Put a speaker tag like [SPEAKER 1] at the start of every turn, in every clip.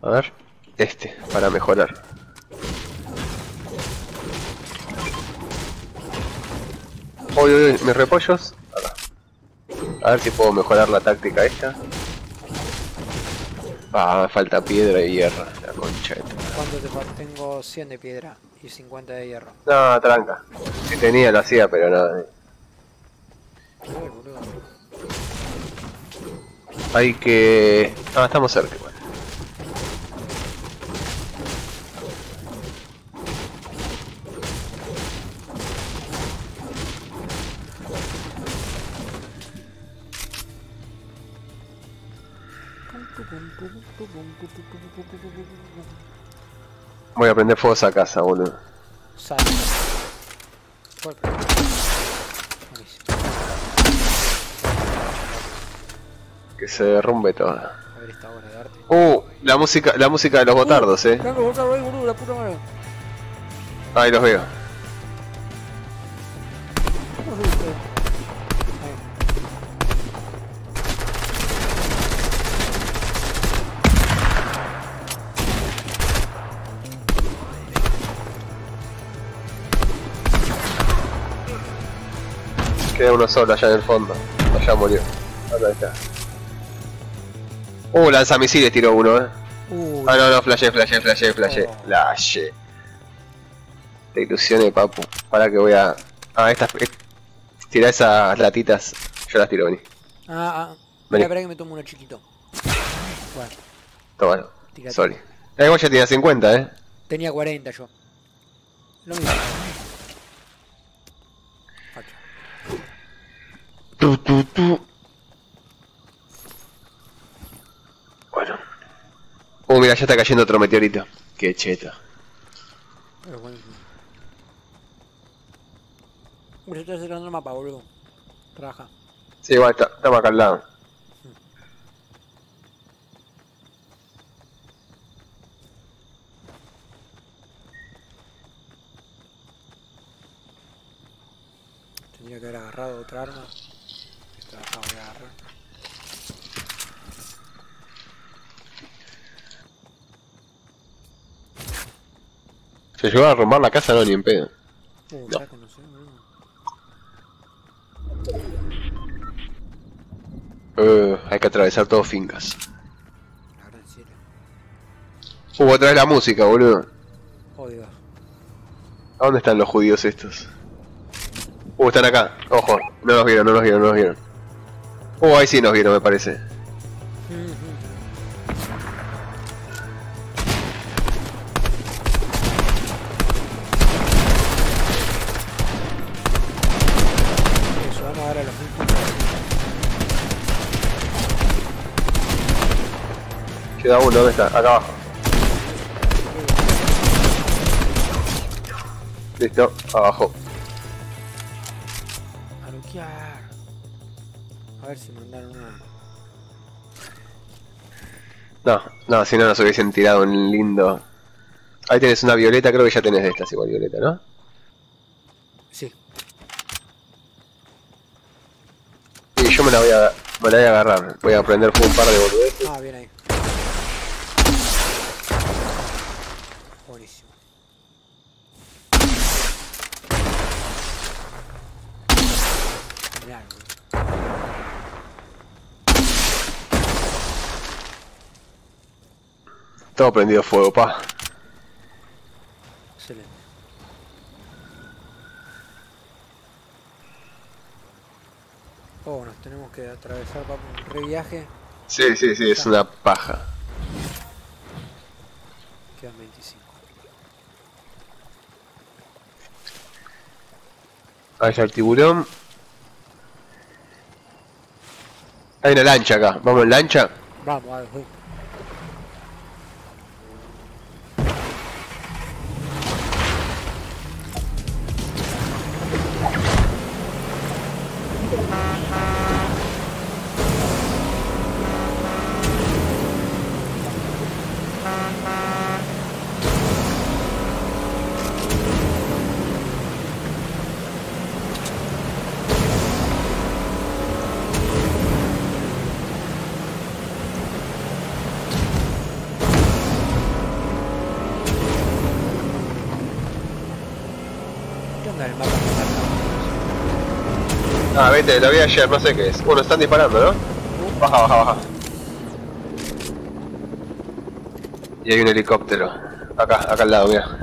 [SPEAKER 1] A ver, para mejorar. Uy, uy, uy, mis repollos. Acá. A ver si puedo mejorar la táctica esta. Ah, me falta piedra y hierro. La concha de tu madre.
[SPEAKER 2] ¿Cuánto te falta? Tengo 100 de piedra y 50 de hierro.
[SPEAKER 1] No, tranca. Si tenía lo hacía, pero no.
[SPEAKER 2] Uy, boludo.
[SPEAKER 1] Hay que... Ah, estamos cerca igual. Voy a prender fuego a esa casa, boludo.
[SPEAKER 2] Sale. Buenísimo.
[SPEAKER 1] Que se derrumbe todo.
[SPEAKER 2] A ver esta obra de arte.
[SPEAKER 1] La música de los botardos,
[SPEAKER 2] Mirá los botardos ahí, boludo, la puta madre.
[SPEAKER 1] Ahí los veo.
[SPEAKER 2] ¿Cómo se dice? Ahí.
[SPEAKER 1] Queda uno solo allá en el fondo. Allá murió. Ahí está. Lanzamisiles tiró uno, Ah, no, flashé. Flashé. Te ilusioné, papu. Para que voy a... Ah, tira esas latitas. Yo las tiro, vení.
[SPEAKER 2] Espera que me tomo uno chiquito. Bueno,
[SPEAKER 1] Tómalo.
[SPEAKER 2] tirate.
[SPEAKER 1] Sorry. Vos ya tenías 50,
[SPEAKER 2] Tenía 40 yo. Lo mismo. Facha.
[SPEAKER 1] Bueno. Mira, ya está cayendo otro meteorito. Qué cheto.
[SPEAKER 2] Pero bueno. Se está cerrando el mapa, boludo. Trabaja.
[SPEAKER 1] Sí, igual estamos acá al lado.
[SPEAKER 2] Tendría que haber agarrado otra arma. Esta la voy a agarrar.
[SPEAKER 1] ¿Se llegó a romper la casa? No, ni en pedo.
[SPEAKER 2] No. Saco, no sé, boludo.
[SPEAKER 1] Hay que atravesar todo fincas.
[SPEAKER 2] La gran serie.
[SPEAKER 1] Otra vez la música, boludo.
[SPEAKER 2] Oh, Dios.
[SPEAKER 1] ¿A dónde están los judíos estos? Están acá. Ojo, no nos vieron. Ahí sí nos vieron, me parece.
[SPEAKER 2] Eso, vamos a dar a los puntos.
[SPEAKER 1] Queda uno, ¿dónde está? Acá abajo. Listo, abajo.
[SPEAKER 2] A luquear. A ver si mandaron una.
[SPEAKER 1] No, si no nos hubiesen tirado un lindo... Ahí tenés una violeta, creo que ya tenés de estas igual violeta, ¿no?
[SPEAKER 2] Sí.
[SPEAKER 1] Y yo me la voy a agarrar. Voy a prender fuego un par de boludeces.
[SPEAKER 2] Ah, bien ahí. Buenísimo. Genial, boludo.
[SPEAKER 1] Todo prendido fuego, pa.
[SPEAKER 2] Excelente. Nos tenemos que atravesar para un reviaje.
[SPEAKER 1] Sí, es una paja.
[SPEAKER 2] Quedan 25.
[SPEAKER 1] Ahí está el tiburón. Hay una lancha acá. ¿Vamos en lancha?
[SPEAKER 2] Vamos, a ver, voy. onda del mapa me marca.
[SPEAKER 1] Ah, vete, lo vi ayer, no sé qué es. Uno, están disparando, ¿no? Baja, baja, baja. Y hay un helicóptero. Acá al lado, mira.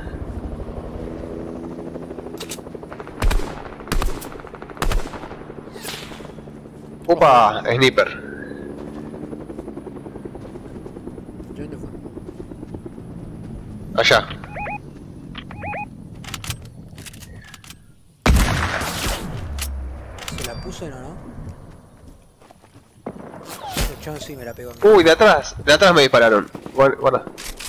[SPEAKER 1] ¡Upa! Sniper.
[SPEAKER 2] ¿De dónde fue?
[SPEAKER 1] Allá.
[SPEAKER 2] ¿Se la puso o no? El chabón sí me la pegó a mí.
[SPEAKER 1] Uy, de atrás me dispararon. Guarda.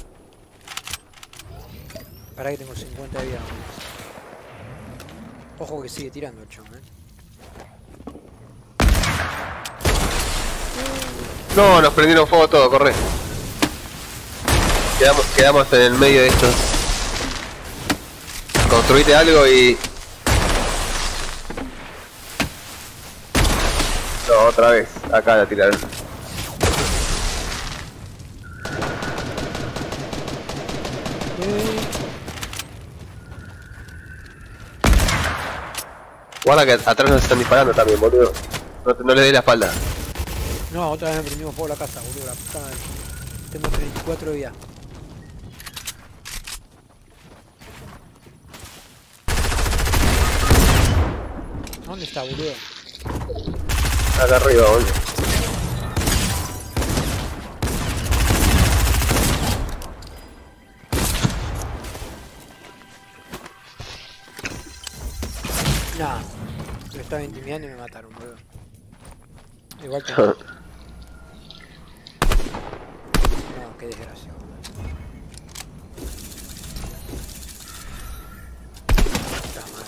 [SPEAKER 2] Pará que tengo 50 de vida. Ojo que sigue tirando el chabón,
[SPEAKER 1] No, nos prendieron fuego todo, corre. Quedamos en el medio de estos. Construite algo y... No, otra vez. Acá la tiraron. Guarda que atrás nos están disparando también, boludo. No le des la espalda.
[SPEAKER 2] No, otra vez me prendimos fuego la casa, boludo, la puta madre. Tengo 34 de vida. ¿Dónde está, boludo?
[SPEAKER 1] Acá arriba, boludo.
[SPEAKER 2] Nah, me estaba intimidando y me mataron, boludo. Igual que... No, qué desgracia. Está mal.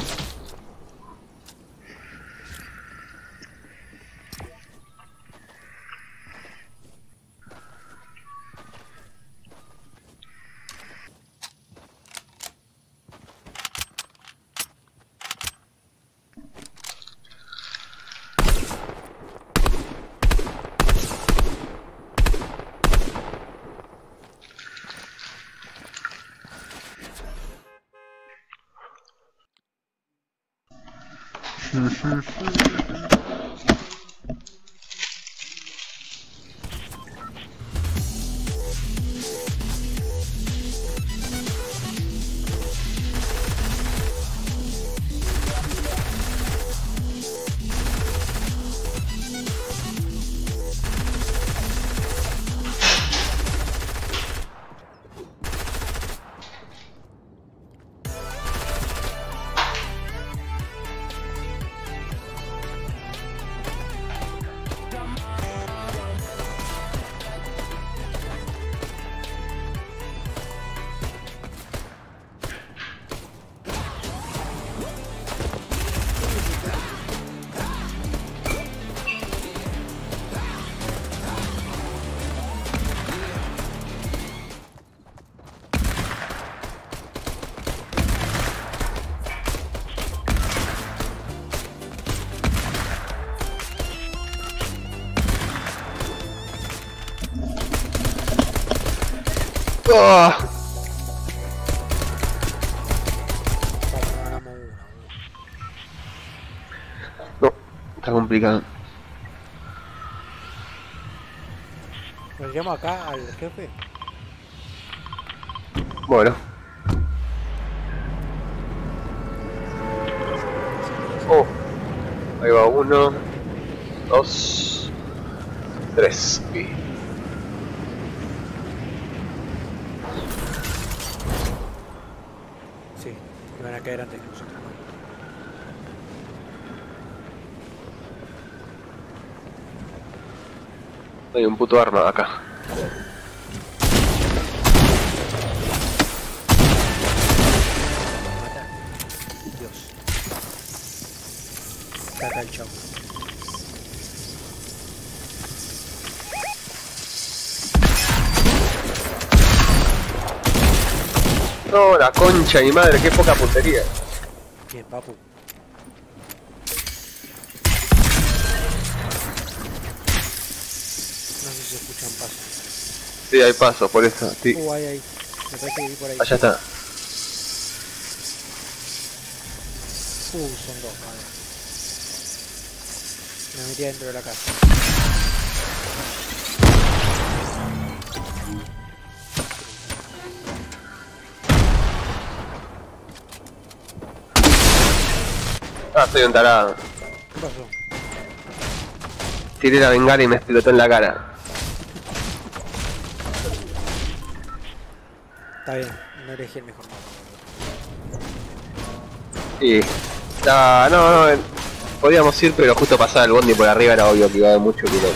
[SPEAKER 1] Oh. No, está complicado.
[SPEAKER 2] ¿Nos llamo acá al jefe?
[SPEAKER 1] Bueno. Oh, ahí va 1, 2, 3.
[SPEAKER 2] Sí, que van a caer antes que nosotros.
[SPEAKER 1] Hay un puto arma acá.
[SPEAKER 2] Mata. Dios. Caca el chavo.
[SPEAKER 1] No, la concha de mi madre, qué poca puntería.
[SPEAKER 2] Bien, papu. No sé si se escuchan pasos.
[SPEAKER 1] Sí, hay paso, por eso. Sí.
[SPEAKER 2] Ahí. Me parece que vi por ahí.
[SPEAKER 1] Allá está.
[SPEAKER 2] Son dos, madre. Me metí dentro de la casa.
[SPEAKER 1] Ah, soy un tarado.
[SPEAKER 2] ¿Qué pasó?
[SPEAKER 1] Tiré la bengala y me explotó en la cara.
[SPEAKER 2] Está bien, no elegí el mejor mapa.
[SPEAKER 1] Y... no, podíamos ir, pero justo pasar el bondi por arriba era obvio que iba a haber mucho quilombo.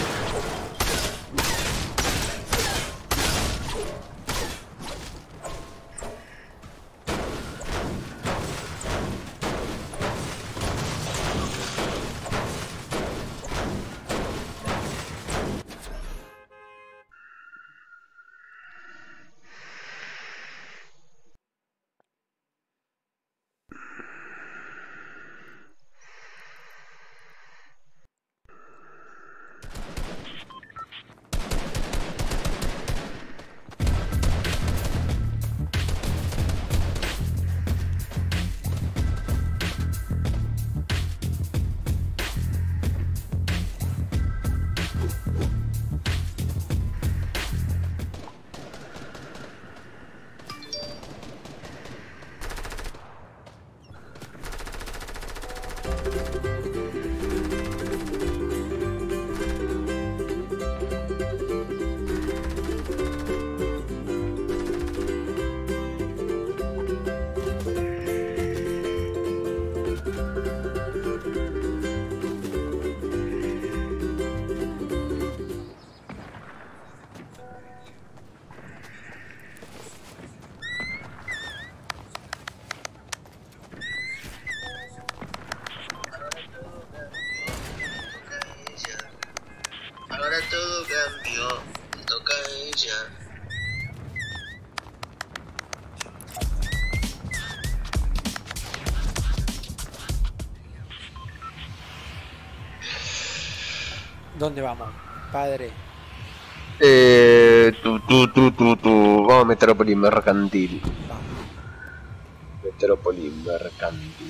[SPEAKER 3] Ahora todo cambió, toca a ella.
[SPEAKER 2] ¿Dónde vamos, padre?
[SPEAKER 1] Vamos a Metrópolis Mercantil.
[SPEAKER 2] Vamos.
[SPEAKER 1] Metrópolis Mercantil.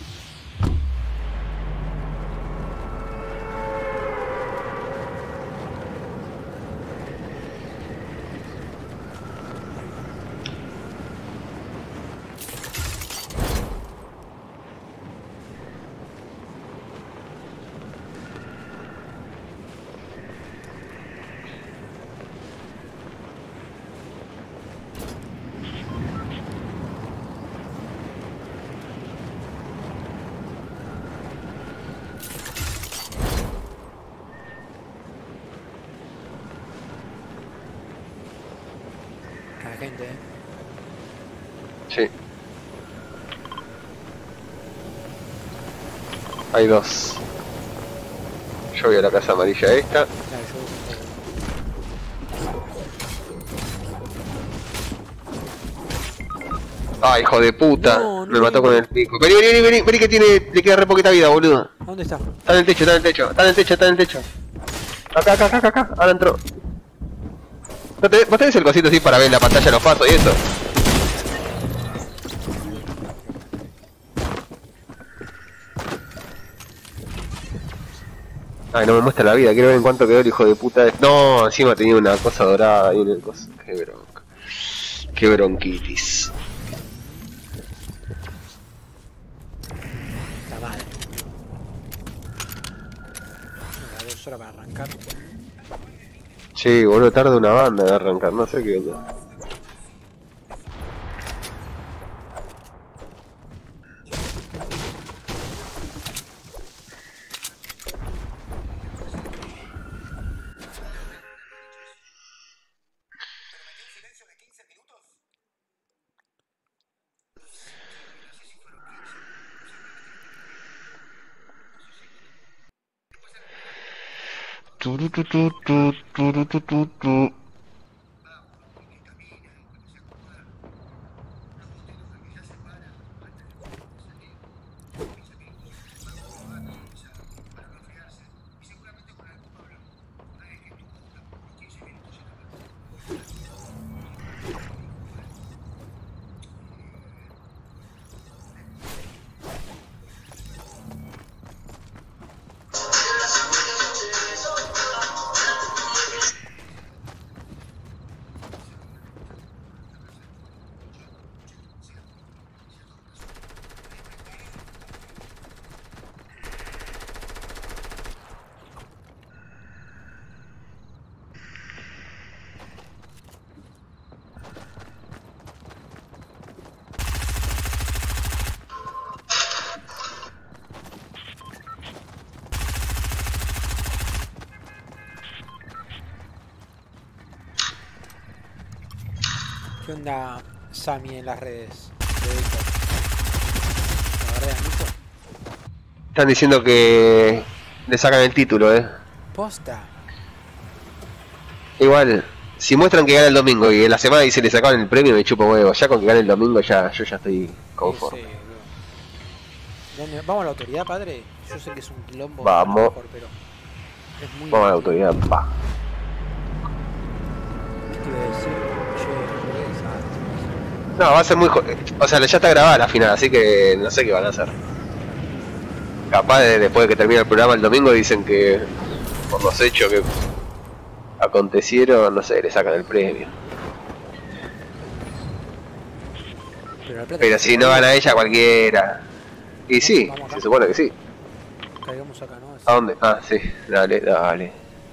[SPEAKER 2] La gente,
[SPEAKER 1] Sí. Hay dos. Yo voy a la casa amarilla esta.
[SPEAKER 2] Claro,
[SPEAKER 1] Ah, hijo de puta.
[SPEAKER 2] No, no
[SPEAKER 1] me mató
[SPEAKER 2] vino.
[SPEAKER 1] con el pico. Vení que le queda re poquita vida, boludo.
[SPEAKER 2] ¿Dónde está?
[SPEAKER 1] Está en el techo, está en el techo, está en el techo, está en el techo. Acá. Ahora entró. ¿Vos tenés el cosito así para ver en la pantalla los pasos y eso? Ay, no me muestra la vida, quiero ver en cuánto quedó el hijo de puta. No, encima tenía una cosa dorada ahí en el coso. Qué bronca. Qué bronquitis.
[SPEAKER 2] Está mal. Me da 2 horas para arrancar.
[SPEAKER 1] Sí, boludo, tarda una banda de arrancar, no sé qué onda.
[SPEAKER 2] ¿Qué onda Sammy en las redes? De Víctor. ¿La verdad, amigo?
[SPEAKER 1] Están diciendo que le sacan el título,
[SPEAKER 2] Posta.
[SPEAKER 1] Igual, si muestran que gana el domingo y en la semana dice le sacaban el premio, me chupo huevo. Ya con que gane el domingo ya yo ya estoy conforme.
[SPEAKER 2] Sí, sí, vamos a la autoridad, padre. Yo sé que es un quilombo.
[SPEAKER 1] Vamos.
[SPEAKER 2] Mejor, pero es muy
[SPEAKER 1] Vamos a la autoridad, pa.
[SPEAKER 2] ¿Qué te iba a decir? Che,
[SPEAKER 1] No, va a ser muy... O sea, ya está grabada la final, así que no sé qué van a hacer. Capaz después de que termine el programa el domingo dicen que por los hechos que acontecieron, no sé, le sacan el premio. Pero si no gana ella, cualquiera. Y sí, se supone que sí.
[SPEAKER 2] Caigamos acá, ¿no?
[SPEAKER 1] ¿A dónde? Ah, sí, dale, dale.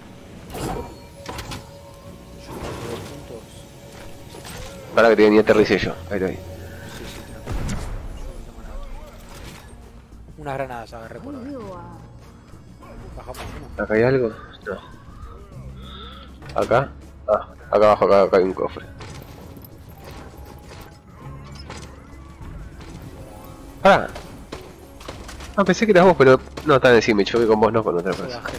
[SPEAKER 1] Para que te ni aterricé yo, ahí lo vi.
[SPEAKER 2] Sí, sí, tranquilo. Yo no tengo nada. Unas granadas agarré por ahora. Bajamos uno.
[SPEAKER 1] ¿Acá hay algo? No. ¿Acá? Ah, acá abajo, acá hay un cofre. ¡Ah! Ah, pensé que eras vos, pero no, está encima, me choqué con vos, no con otra
[SPEAKER 2] Yo
[SPEAKER 1] persona.
[SPEAKER 2] bajé.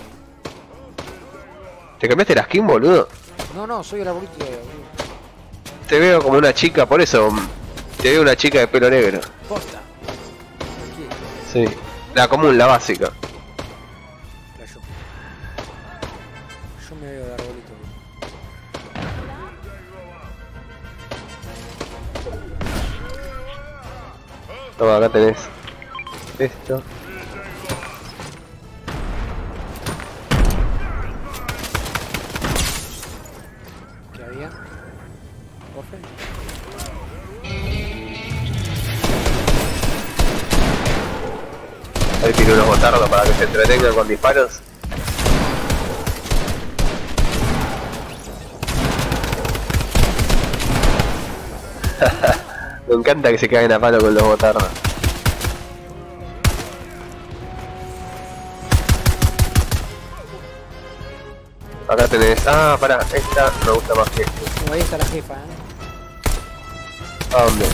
[SPEAKER 1] ¿Te cambiaste la skin, boludo?
[SPEAKER 2] No, soy el arbolito de...
[SPEAKER 1] Te veo como una chica, por eso te veo una chica de pelo negro.
[SPEAKER 2] Posta. Aquí,
[SPEAKER 1] Sí. La común, la básica.
[SPEAKER 2] la yo. Yo me veo de arbolito.
[SPEAKER 1] Toma, acá tenés esto.
[SPEAKER 2] ¿Qué había? ¿Cofre?
[SPEAKER 1] Ahí tiene unos botardos para que se entretengan con disparos. Me encanta que se caigan a palo con los botardos. Acá tenés... Ah, pará, esta me gusta más que esta.
[SPEAKER 2] Ahí está la jefa,
[SPEAKER 1] ¿A dónde?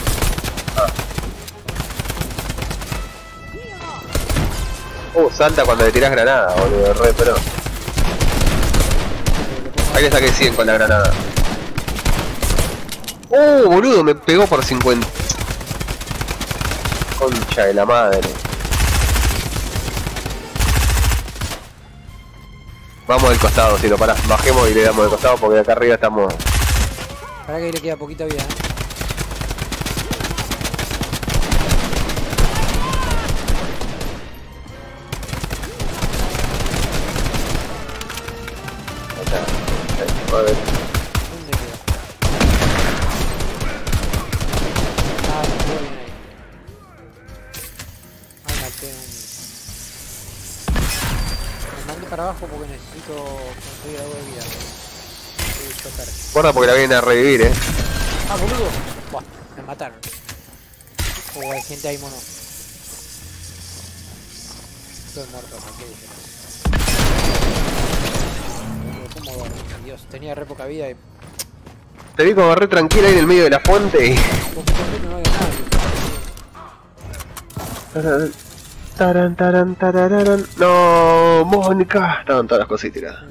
[SPEAKER 1] Salta cuando le tirás granada, boludo, re pro. Ahí le saqué 100 con la granada. Boludo, me pegó por 50. Concha de la madre. Vamos del costado, si lo parás. Bajemos y le damos del costado porque de acá arriba estamos...
[SPEAKER 2] Para que le queda poquita vida,
[SPEAKER 1] A ver.
[SPEAKER 2] ¿Dónde queda? Ah, me quedó bien ahí. Ahí maté me mandé para abajo porque necesito conseguir algo de vida. Chocar.
[SPEAKER 1] Guarda porque la vienen a revivir,
[SPEAKER 2] Ah, boludo. Buah, me mataron. Hay gente ahí, mono. Estoy muerto, ¿qué dije? ¿Cómo va? Dios, tenía re poca vida y...
[SPEAKER 1] Te vi como re tranquila ahí en el medio de la fuente y...
[SPEAKER 2] no había nadie.
[SPEAKER 1] Taran, taran, tarararan. No, Mónica. Estaban todas las cosas tiradas.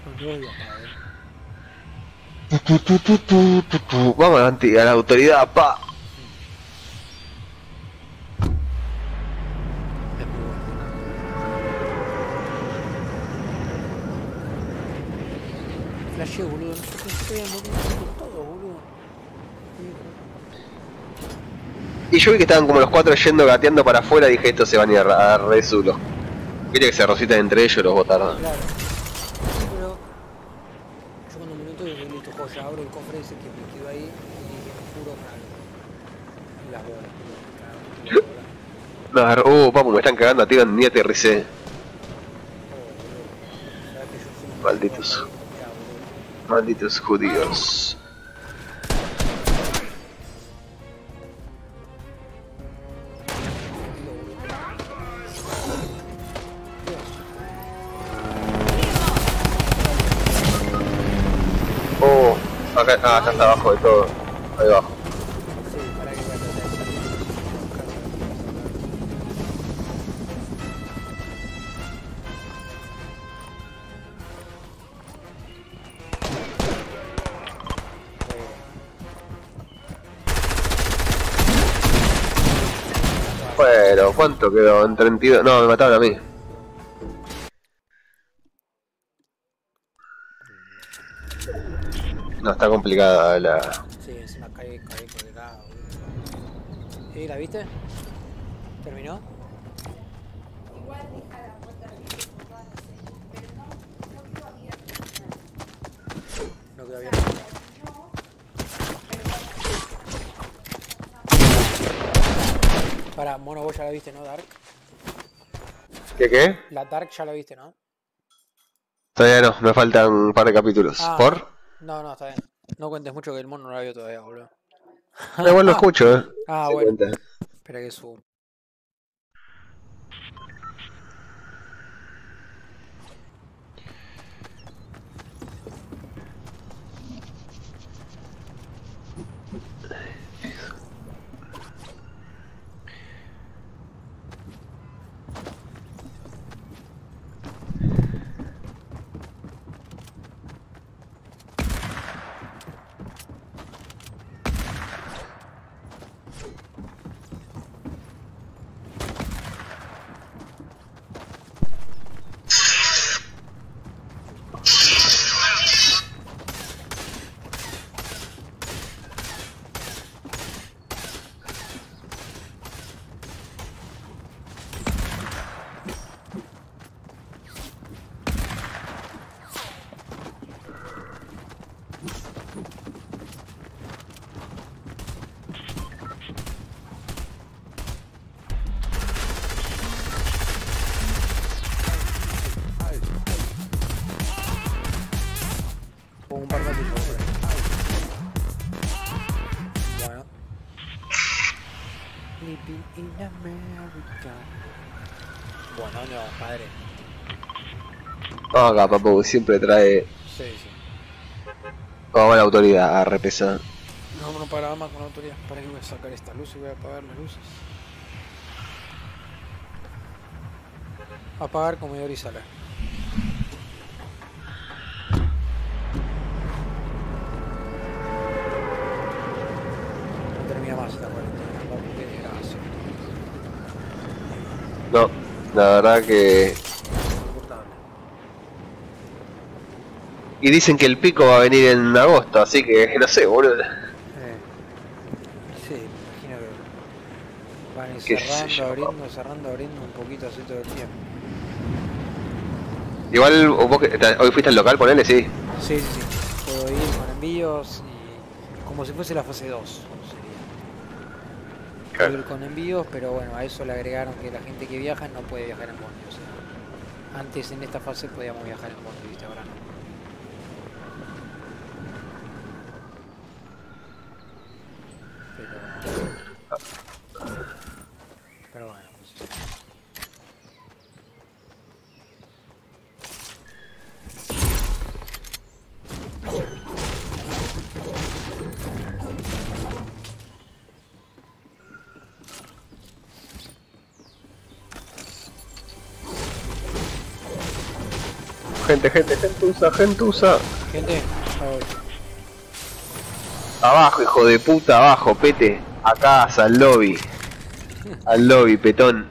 [SPEAKER 1] Vamos a la autoridad, pa.
[SPEAKER 2] Flashé, boludo, no sé qué estoy moviendo todo, boludo.
[SPEAKER 1] Y yo vi que estaban como los cuatro yendo gateando para afuera y dije esto se van a ir a re zulos. Viste que se rocitan entre ellos los botardos.
[SPEAKER 2] Claro. Pero yo cuando me noto dije, listo, joya, abro el cofre ese que me quedó ahí y dije, juro para las bolas.
[SPEAKER 1] Papu, me están cagando a tiro, ni aterricé. Malditos. Malditos judíos. Acá está abajo de todo. Ahí abajo.
[SPEAKER 2] Sí, para que vaya
[SPEAKER 1] Bueno, ¿cuánto quedó? En 32. No, me mataron a mí. No, está complicada la...
[SPEAKER 2] Sí, encima caí colgado. ¿Sí? ¿La viste? ¿Terminó? No quedó bien. Para, mono, vos ya la viste, ¿no, Dark?
[SPEAKER 1] ¿Qué?
[SPEAKER 2] La Dark ya la viste, ¿no?
[SPEAKER 1] Todavía no, me faltan un par de capítulos. ¿Por?
[SPEAKER 2] No, está bien. No cuentes mucho que el mono no la vio todavía, boludo.
[SPEAKER 1] Igual lo escucho,
[SPEAKER 2] Ah,
[SPEAKER 1] se
[SPEAKER 2] bueno.
[SPEAKER 1] cuenta.
[SPEAKER 2] Espera que subo. Pongo un par de tiros, boludo. Bueno. Living in America. Bueno, no, padre.
[SPEAKER 1] Acá, papu, siempre trae...
[SPEAKER 2] Sí, sí.
[SPEAKER 1] Vamos a la autoridad, a repesar.
[SPEAKER 2] No paraba más con la autoridad. Para que voy a sacar esta luz y voy a apagar las luces. Apagar comedor y sala. No termina más esta cuarentena. Papu, qué desgracia.
[SPEAKER 1] No, la verdad que...
[SPEAKER 2] Insoportable.
[SPEAKER 1] Y dicen que el pico va a venir en agosto, así que no sé, boludo.
[SPEAKER 2] Sí, me imagino que van a ir
[SPEAKER 1] Qué sé yo,
[SPEAKER 2] cerrando, abriendo un poquito así todo el tiempo.
[SPEAKER 1] Igual, vos hoy fuiste al local, ponele, sí.
[SPEAKER 2] Sí. Puedo ir con envíos y como si fuese la fase 2 sería. Puedo ir con envíos, pero bueno, a eso le agregaron que la gente que viaja no puede viajar en bondi. O sea, antes en esta fase podíamos viajar en bondi, ¿viste? Ahora no. Pero bueno, pues.
[SPEAKER 1] gente, gentuza, gentuza.
[SPEAKER 2] Gente,
[SPEAKER 1] Abajo, hijo de puta, abajo, pete. A casa, al lobby. Al lobby, petón.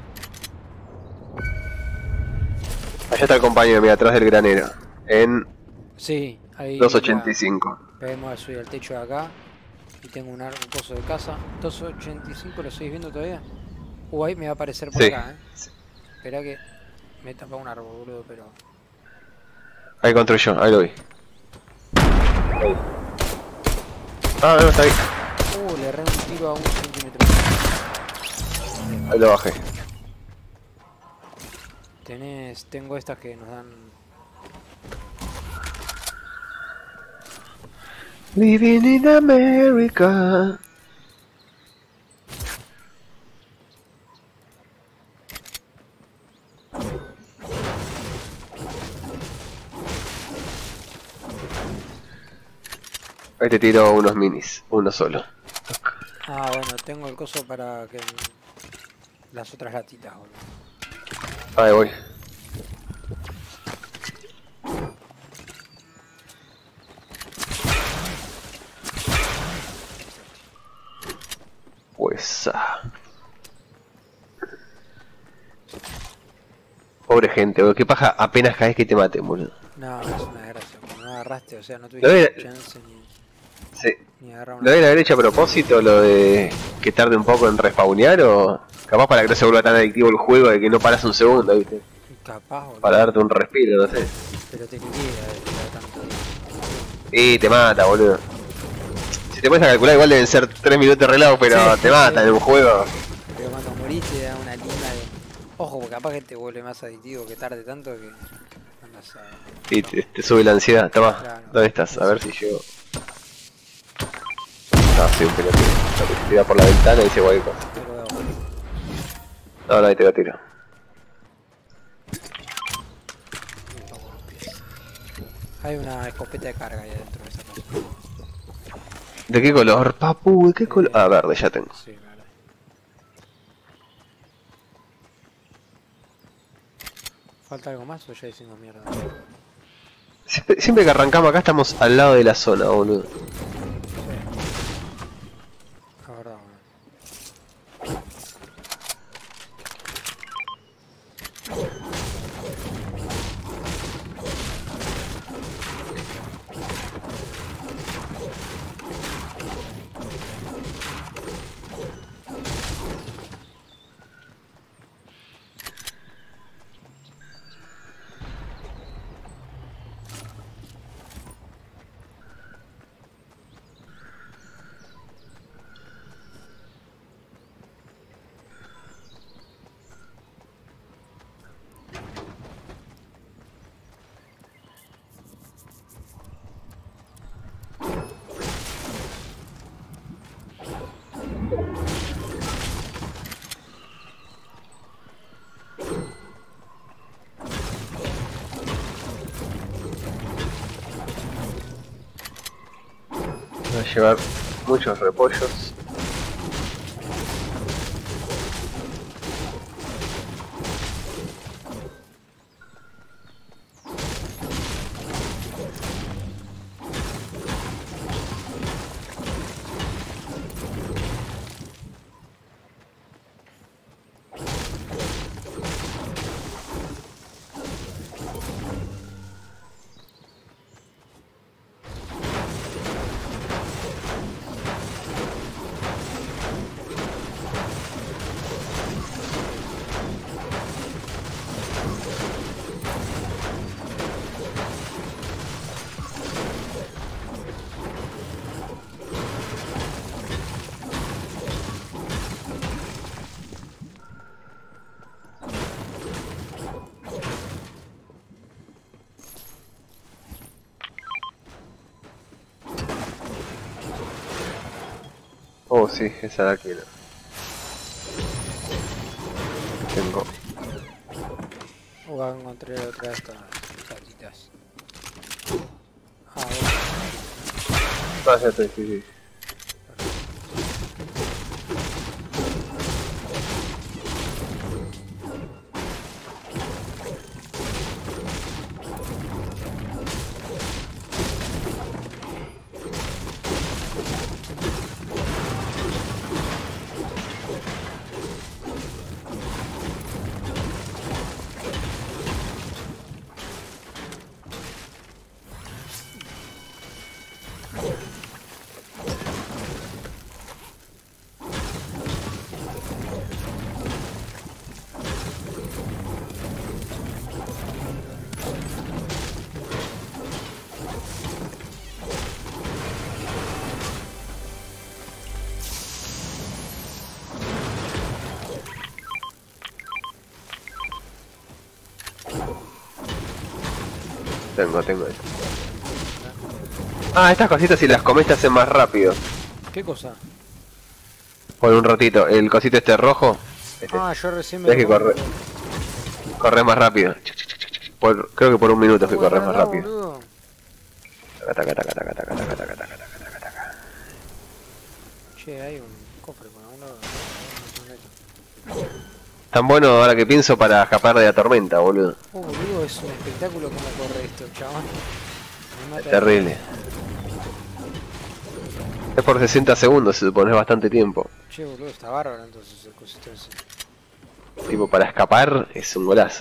[SPEAKER 1] Allá está el compañero, mira, atrás del granero. En
[SPEAKER 2] sí, ahí.
[SPEAKER 1] 285.
[SPEAKER 2] Vamos a subir al techo de acá. Y tengo un coso de casa. 285, ¿lo seguís viendo todavía? Ahí me va a aparecer por
[SPEAKER 1] Sí.
[SPEAKER 2] acá, Espera que me tapa un árbol, boludo, pero...
[SPEAKER 1] Ahí construyó, ahí lo vi. Ah, no, está ahí.
[SPEAKER 2] Le erré un tiro a 1 centímetro.
[SPEAKER 1] Ahí lo bajé.
[SPEAKER 2] Tengo estas que nos dan...
[SPEAKER 1] Living in America. Ahí te tiro unos minis, uno solo.
[SPEAKER 2] Ah, bueno, tengo el coso para que... las otras latitas, boludo.
[SPEAKER 1] Ahí voy. Pues... Pobre gente, boludo. Qué paja apenas caes que te maten, boludo.
[SPEAKER 2] No, es una desgracia, como no agarraste, o sea, no tuviste chance
[SPEAKER 1] Sí.
[SPEAKER 2] ni agarrar
[SPEAKER 1] ¿Lo deben haber hecho a propósito, lo de que tarde un poco en respawnear, o capaz para que no se vuelva tan adictivo el juego de que no paras un segundo, viste?
[SPEAKER 2] Capaz, boludo.
[SPEAKER 1] Para darte un respiro, no sé.
[SPEAKER 2] Pero te liquida tanto.
[SPEAKER 1] Y te mata, boludo. Si te pones a calcular, igual deben ser 3 minutos de reloj, pero
[SPEAKER 2] Sí,
[SPEAKER 1] te mata en un juego.
[SPEAKER 2] Pero cuando morís te da una linda de... Ojo, porque capaz que te vuelve más adictivo que tarde tanto que... andas a...
[SPEAKER 1] Y te sube la ansiedad. Toma,
[SPEAKER 2] Claro.
[SPEAKER 1] ¿dónde estás? A ver si llego. No, soy un pelotudo. Te tira por la ventana y dice cualquier cosa.
[SPEAKER 2] Pero veo,
[SPEAKER 1] No, no, ahí te lo tiro.
[SPEAKER 2] hay una escopeta de carga ahí adentro de esa cosa.
[SPEAKER 1] ¿De qué color, papu? ¿De qué color? Ah, verde, ya tengo.
[SPEAKER 2] Sí, vale. ¿Falta algo más o ya hicimos mierda?
[SPEAKER 1] Siempre que arrancamos acá estamos al lado de la zona, boludo.
[SPEAKER 2] La verdad, boludo.
[SPEAKER 1] Voy a llevar muchos repollos. Oh, sí, esa la quiero. Tengo.
[SPEAKER 2] Encontré otra de estas gatitas. Ah, bueno.
[SPEAKER 1] Ah, ya estoy, sí, sí. Tengo. Ah, estas cositas si las comes te hacen más rápido.
[SPEAKER 2] ¿Qué cosa?
[SPEAKER 1] Por un ratito. El cosito este rojo. Este.
[SPEAKER 2] Ah, yo recién me...
[SPEAKER 1] Tienes que correr. Corres más rápido. Creo que por un minuto que corres más rápido.
[SPEAKER 2] Che, hay un cofre por algún lado.
[SPEAKER 1] Tan bueno ahora que pienso para escapar de la tormenta, boludo.
[SPEAKER 2] Boludo, es un espectáculo como corre esto, chabón.
[SPEAKER 1] Es terrible. Es por 60 segundos, se supone, es bastante tiempo.
[SPEAKER 2] Che, boludo, está bárbaro entonces el cosito ese.
[SPEAKER 1] Tipo, para escapar es un golazo.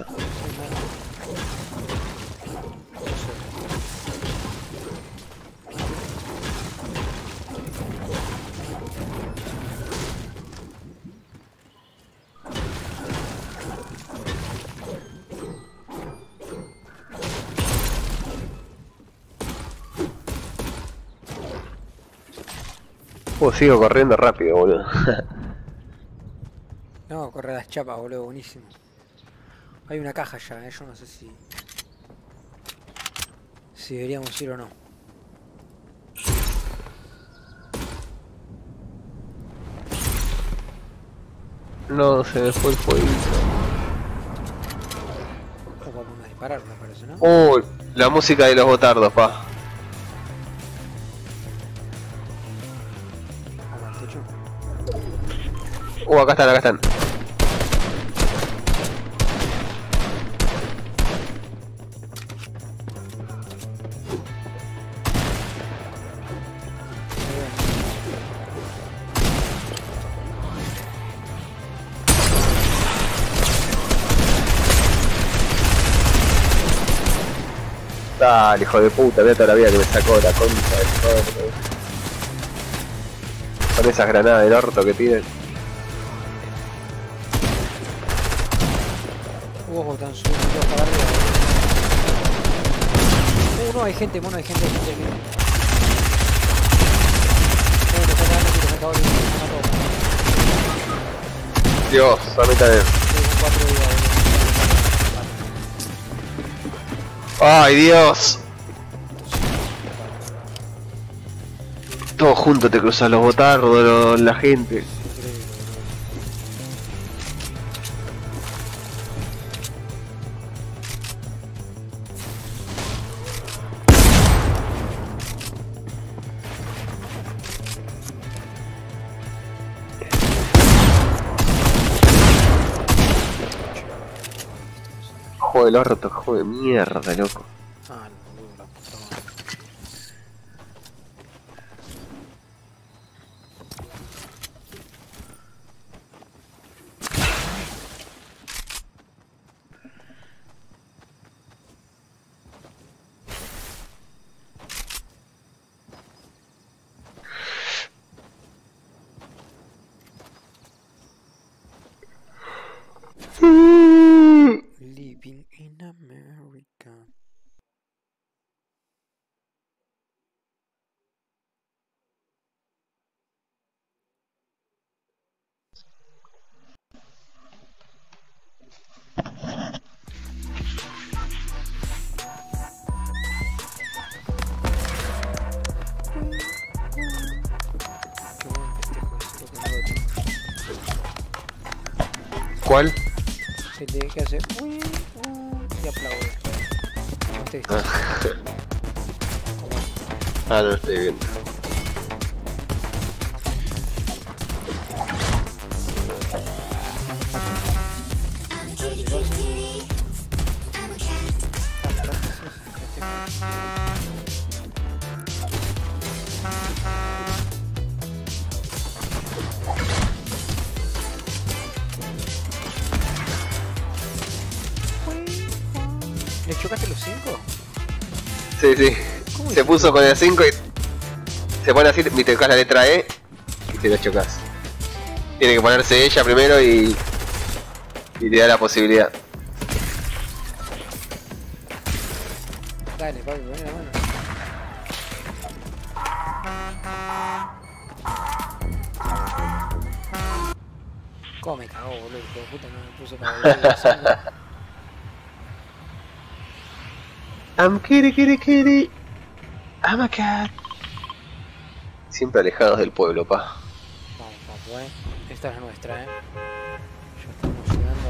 [SPEAKER 1] Sigo corriendo rápido, boludo.
[SPEAKER 2] No, corre las chapas, boludo, buenísimo. Hay una caja ya, yo no sé si deberíamos ir o no.
[SPEAKER 1] No, se me fue el jueguito.
[SPEAKER 2] Vamos a disparar, me parece, ¿no?
[SPEAKER 1] La música de los botardos, pa. Acá están. Dale, hijo de puta, vea toda la vida que me sacó la concha del todo. Con esas granadas del orto que tienen.
[SPEAKER 2] Están subiendo para arriba. No, hay gente, mono, hay gente.
[SPEAKER 1] Dios, a mí también. ¡Ay, Dios! Todos juntos te cruzan los botardos, la gente. El orto, juego de mierda, loco.
[SPEAKER 2] Ah, no, la puta madre. Living in America.
[SPEAKER 1] ¿Cuál?
[SPEAKER 2] El de que hace y aplaude.
[SPEAKER 1] No estoy viendo.
[SPEAKER 2] ¿Le chocaste los 5?
[SPEAKER 1] Sí. Se puso con el 5 y se pone así, te tocas la letra E y te lo chocas. Tiene que ponerse ella primero y te da la posibilidad.
[SPEAKER 2] Dale, papi, poné la mano. ¿Cómo me cagó, boludo? Hijo de puta, no me puse para volver a hacerlo.
[SPEAKER 1] I'm kitty kitty kitty. I'm a cat. Siempre alejados del pueblo, pa.
[SPEAKER 2] Vamos, papu, Esta es nuestra, Ya estamos llegando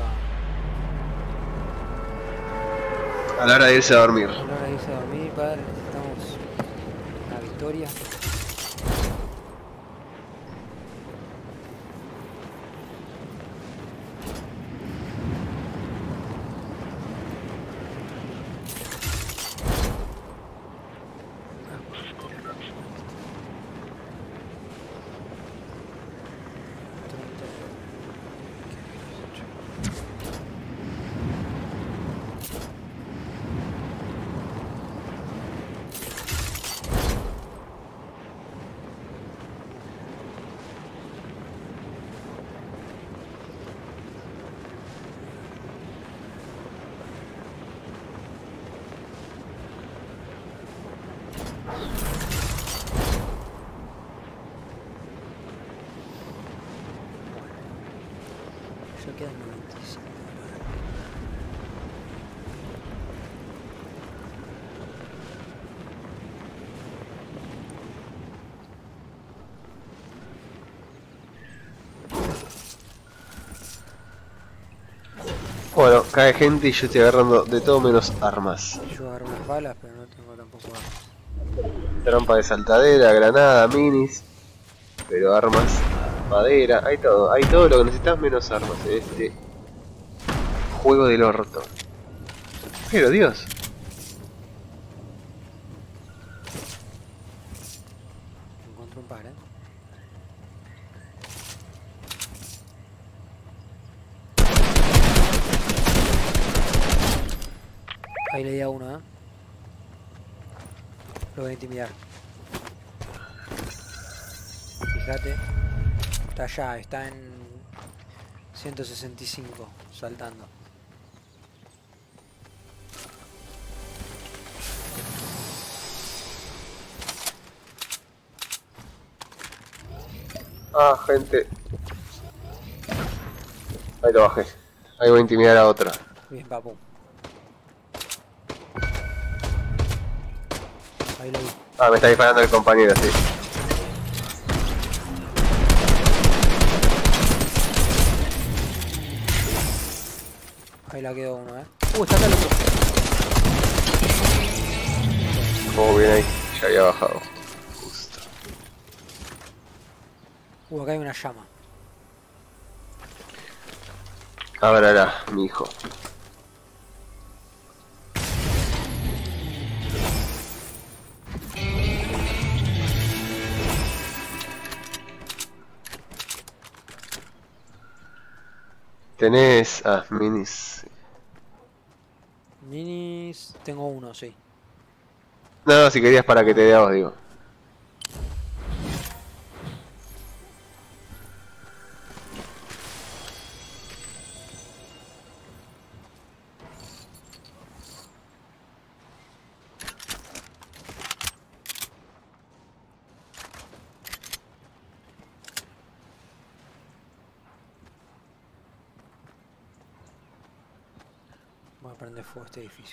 [SPEAKER 1] A la hora de irse a dormir.
[SPEAKER 2] a la hora de irse a dormir, padre. Necesitamos una victoria. Ya quedan 95.
[SPEAKER 1] Bueno, cae gente y yo estoy agarrando de todo menos armas.
[SPEAKER 2] Yo agarro unas balas, pero no tengo tampoco armas.
[SPEAKER 1] Trampa de saltadera, granada, minis. Pero armas, madera, hay todo lo que necesitas menos armas en este juego del orto. Pero Dios.
[SPEAKER 2] Encuentro un par, Ahí le di a uno, Lo voy a intimidar. Fíjate. Está allá, está en 165, saltando.
[SPEAKER 1] Ah, gente. Ahí lo bajé. Ahí voy a intimidar a otra.
[SPEAKER 2] Bien, papu. Ahí lo vi.
[SPEAKER 1] Ah, me está disparando el compañero, sí.
[SPEAKER 2] Ahí la quedó uno, está acá el otro.
[SPEAKER 1] Oh, bien ahí. Ya había bajado. Justo.
[SPEAKER 2] Acá hay una llama.
[SPEAKER 1] Ábrala, mi hijo. Tenés... Ah, minis.
[SPEAKER 2] Minis... Tengo uno, sí.
[SPEAKER 1] No, si querías para que te dé a vos, digo.
[SPEAKER 2] Voy a prender fuego a este edificio.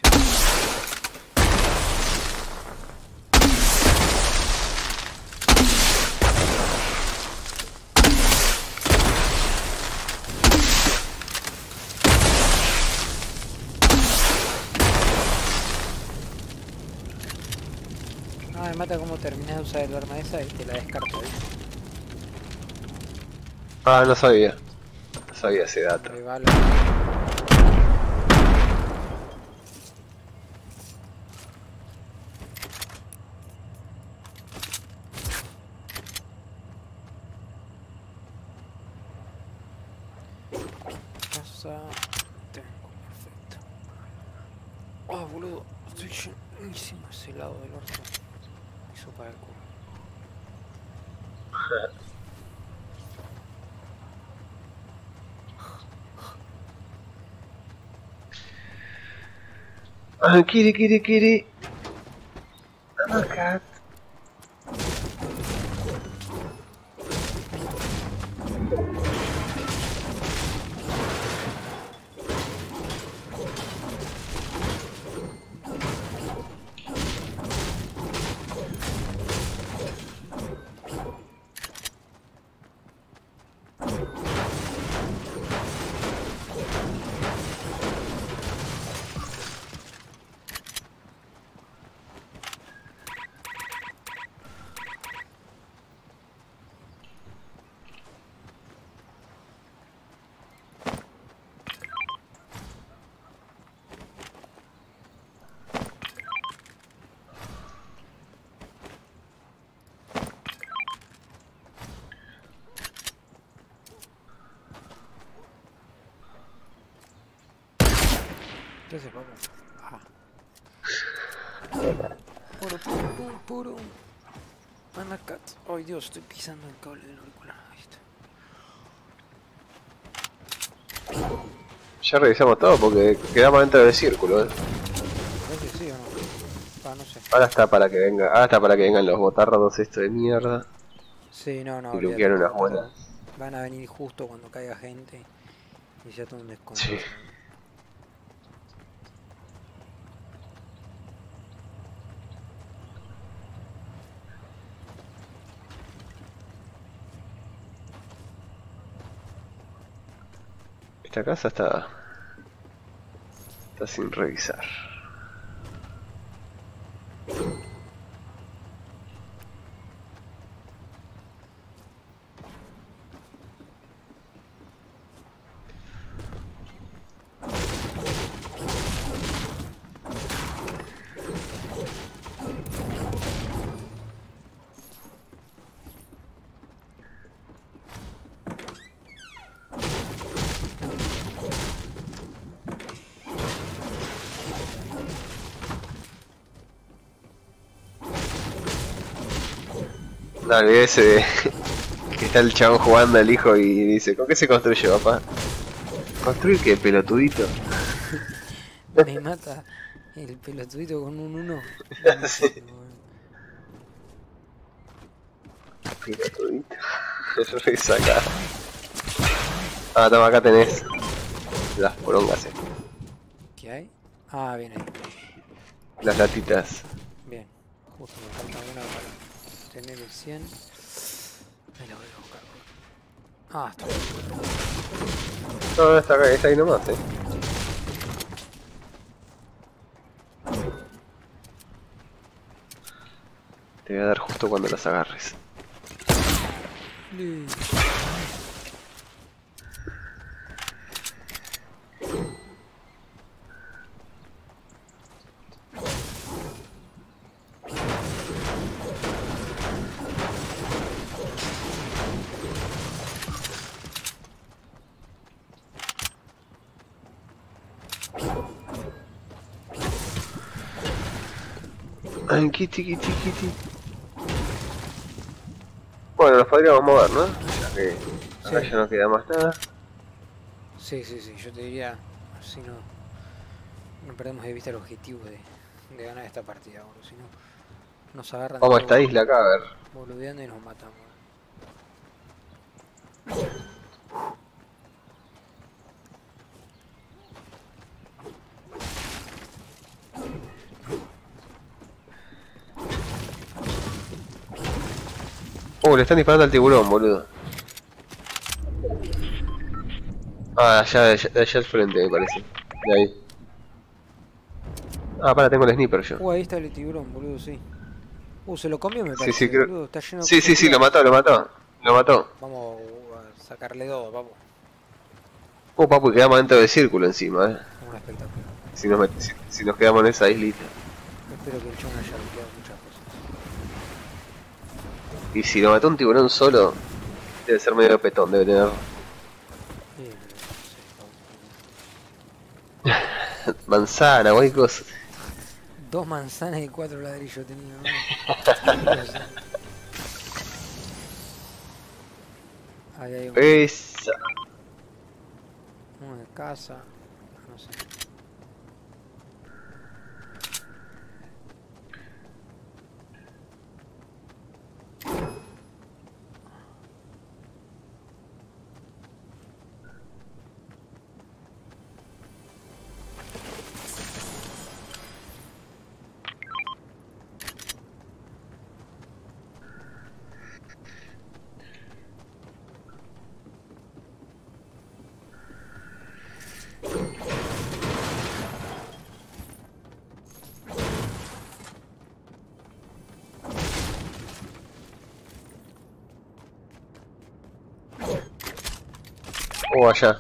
[SPEAKER 2] Ah, me mata como terminas de usar el arma esa y te la descarto, ¿viste?
[SPEAKER 1] Ah, no sabía. No sabía ese dato.
[SPEAKER 2] Ahí va casa. Tengo, perfecto. Oh, boludo, estoy llenísimo ese lado del orto. Hizo para el culo.
[SPEAKER 1] Ah, kitty. I'm a cat.
[SPEAKER 2] ¿Qué haces, papu? Ah. Puro, puro. Anacat. Ay, Dios, estoy pisando el cable del auricular. Ahí está.
[SPEAKER 1] Ya revisamos todo porque quedamos dentro del círculo.
[SPEAKER 2] ¿Parece que sí o no? Ah, no sé.
[SPEAKER 1] Ahora está para que venga. Ahora está para que vengan los botardos estos de mierda.
[SPEAKER 2] Sí, no,
[SPEAKER 1] Y
[SPEAKER 2] olvídate,
[SPEAKER 1] luquear unas
[SPEAKER 2] porque
[SPEAKER 1] buenas.
[SPEAKER 2] van a venir justo cuando caiga gente y ya todo un descontrol.
[SPEAKER 1] Sí. Esta casa está sin revisar. No, olvídese de que está el chabón jugando al hijo y dice, ¿con qué se construye, papá? ¿Construir qué, pelotudito?
[SPEAKER 2] Me mata el pelotudito con un 1.
[SPEAKER 1] Sí. Pelotudito. Es re sacado. Ah, toma, acá tenés las porongas,
[SPEAKER 2] ¿Qué hay? Ah, bien ahí.
[SPEAKER 1] las latitas.
[SPEAKER 2] Bien. Justo me falta una para tener el 100. Me la voy a buscar. Ah, está bien.
[SPEAKER 1] No, está acá, está ahí nomás, Te voy a dar justo cuando las agarres.
[SPEAKER 2] Listo.
[SPEAKER 1] Ay, kitty. Bueno, nos podríamos mover, ¿no? Ya que acá
[SPEAKER 2] Sí.
[SPEAKER 1] ya no queda más nada.
[SPEAKER 2] Sí, yo te diría, si no, no perdemos de vista el objetivo de ganar esta partida, boludo. Si no, nos agarran
[SPEAKER 1] Vamos a
[SPEAKER 2] de
[SPEAKER 1] esta isla acá, a ver.
[SPEAKER 2] boludeando y nos matamos.
[SPEAKER 1] Le están disparando al tiburón, boludo. Ah, allá al frente, me parece. De ahí. Ah, para, tengo el sniper yo.
[SPEAKER 2] Ahí está el tiburón, boludo, sí. Se lo comió, me
[SPEAKER 1] Sí,
[SPEAKER 2] parece,
[SPEAKER 1] creo.
[SPEAKER 2] boludo. Está lleno de
[SPEAKER 1] Sí,
[SPEAKER 2] cosas
[SPEAKER 1] lo
[SPEAKER 2] tiradas.
[SPEAKER 1] mató. Lo mató.
[SPEAKER 2] Vamos a sacarle todo, vamos.
[SPEAKER 1] Papu, quedamos dentro del círculo encima,
[SPEAKER 2] Un espectáculo.
[SPEAKER 1] Si nos quedamos en esa islita.
[SPEAKER 2] Espero que el chabón haya bloqueado muchas cosas.
[SPEAKER 1] Y si lo mató un tiburón solo, debe ser medio petón, debe tener
[SPEAKER 2] Sí, pero no sé,
[SPEAKER 1] manzana, güey, cosas.
[SPEAKER 2] 2 manzanas y 4 ladrillos tenía, ¿no? Ahí hay
[SPEAKER 1] Esa.
[SPEAKER 2] una casa, no sé.
[SPEAKER 1] Allá.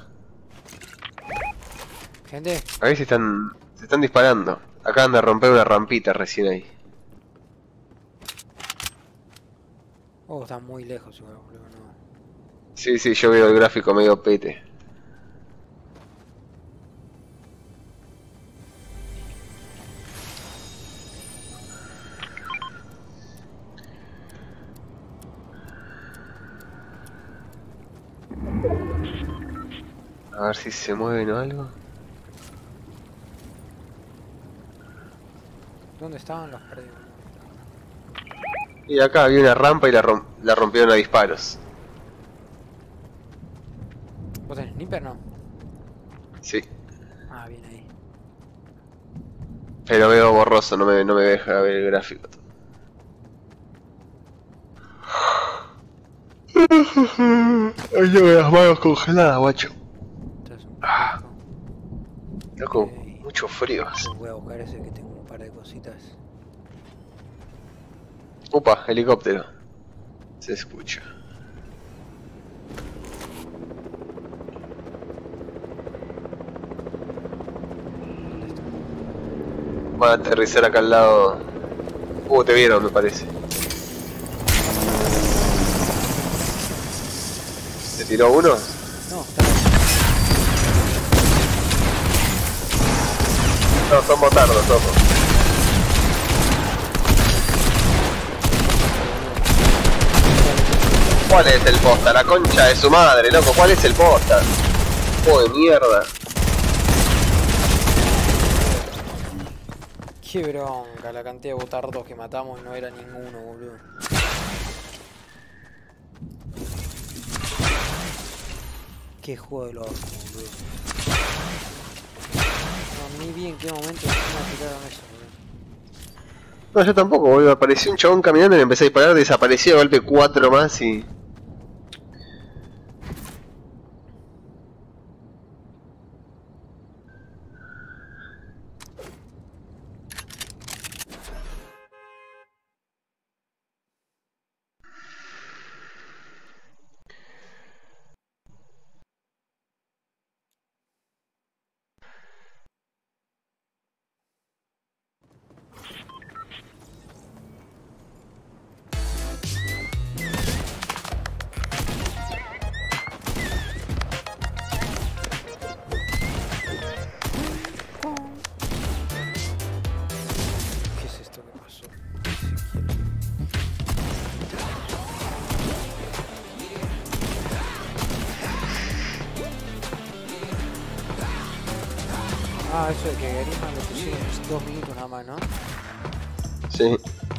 [SPEAKER 2] Gente,
[SPEAKER 1] A ver si se están disparando. Acaban de romper una rampita recién ahí.
[SPEAKER 2] está muy lejos igual, boludo, no.
[SPEAKER 1] Sí, yo veo el gráfico medio pete. A ver si se mueven o algo.
[SPEAKER 2] ¿Dónde estaban los perdidos?
[SPEAKER 1] Y acá había una rampa y la rompieron a disparos.
[SPEAKER 2] ¿Vos tenés sniper no?
[SPEAKER 1] Sí.
[SPEAKER 2] Ah, bien ahí.
[SPEAKER 1] Pero veo borroso, no me deja ver el gráfico. Ay, tengo las manos congeladas, guacho.
[SPEAKER 2] Estás un
[SPEAKER 1] Ah.
[SPEAKER 2] poquito.
[SPEAKER 1] Loco,
[SPEAKER 2] Ok.
[SPEAKER 1] mucho frío.
[SPEAKER 2] Voy a buscar ese que tengo un par de cositas.
[SPEAKER 1] Upa, helicóptero. Se escucha.
[SPEAKER 2] ¿Dónde está?
[SPEAKER 1] Van a aterrizar acá al lado. Te vieron, me parece. ¿Te tiró uno?
[SPEAKER 2] No, está ahí.
[SPEAKER 1] No, son botardos, somos. ¿Cuál es el posta? La concha de su madre, loco. ¿Cuál es el posta? De mierda.
[SPEAKER 2] Qué bronca la cantidad de botardos que matamos y no era ninguno, boludo. Qué juego de loco, boludo. No, ni vi en qué momento me tiraron eso, boludo.
[SPEAKER 1] No, yo tampoco, boludo. Apareció un chabón caminando y le empecé a disparar, desapareció de golpe 4 más y...
[SPEAKER 2] ¿Qué es esto que pasó? Ni siquiera. Ah, eso de que Garima lo pusieron 2 minutos nada más, ¿no?
[SPEAKER 1] Sí.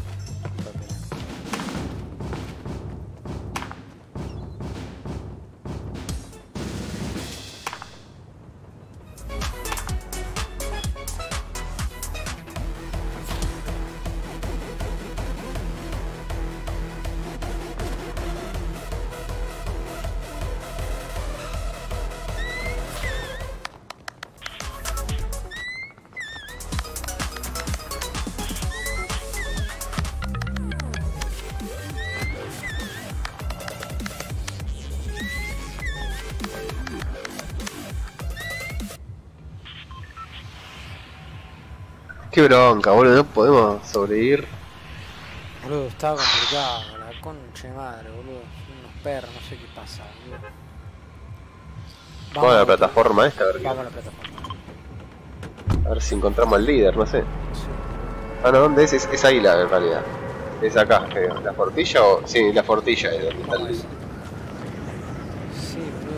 [SPEAKER 1] Qué bronca, boludo, no podemos sobrevivir.
[SPEAKER 2] Boludo, estaba complicado, la concha de madre, boludo. Son unos perros, no sé qué pasa, boludo.
[SPEAKER 1] Vamos a la plataforma esta, a ver,
[SPEAKER 2] Vamos a la plataforma.
[SPEAKER 1] a ver si encontramos al líder, no sé.
[SPEAKER 2] Sí.
[SPEAKER 1] Ah, no, ¿dónde es? Es ahí en realidad. Es acá, creo. ¿La fortilla o...? Sí, la fortilla es donde está
[SPEAKER 2] Vamos
[SPEAKER 1] el
[SPEAKER 2] a
[SPEAKER 1] líder.
[SPEAKER 2] ese. Sí, boludo,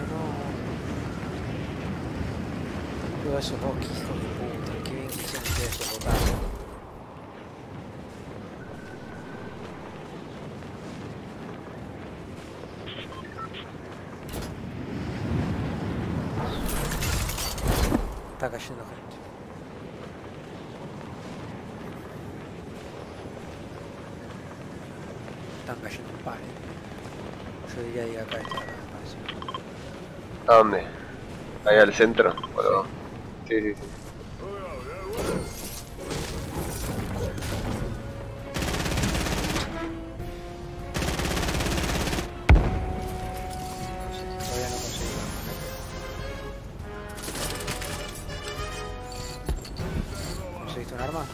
[SPEAKER 2] no. Boludo, esos dos, que hijos de puta. Qué bien que se han metido esos botados. Está cayendo gente. Están cayendo un par, Yo diría que acá está, acá me parece.
[SPEAKER 1] ¿A dónde? Ahí al centro. Bueno, sí, sí, sí.
[SPEAKER 2] Todavía no conseguí. ¿Conseguiste un arma?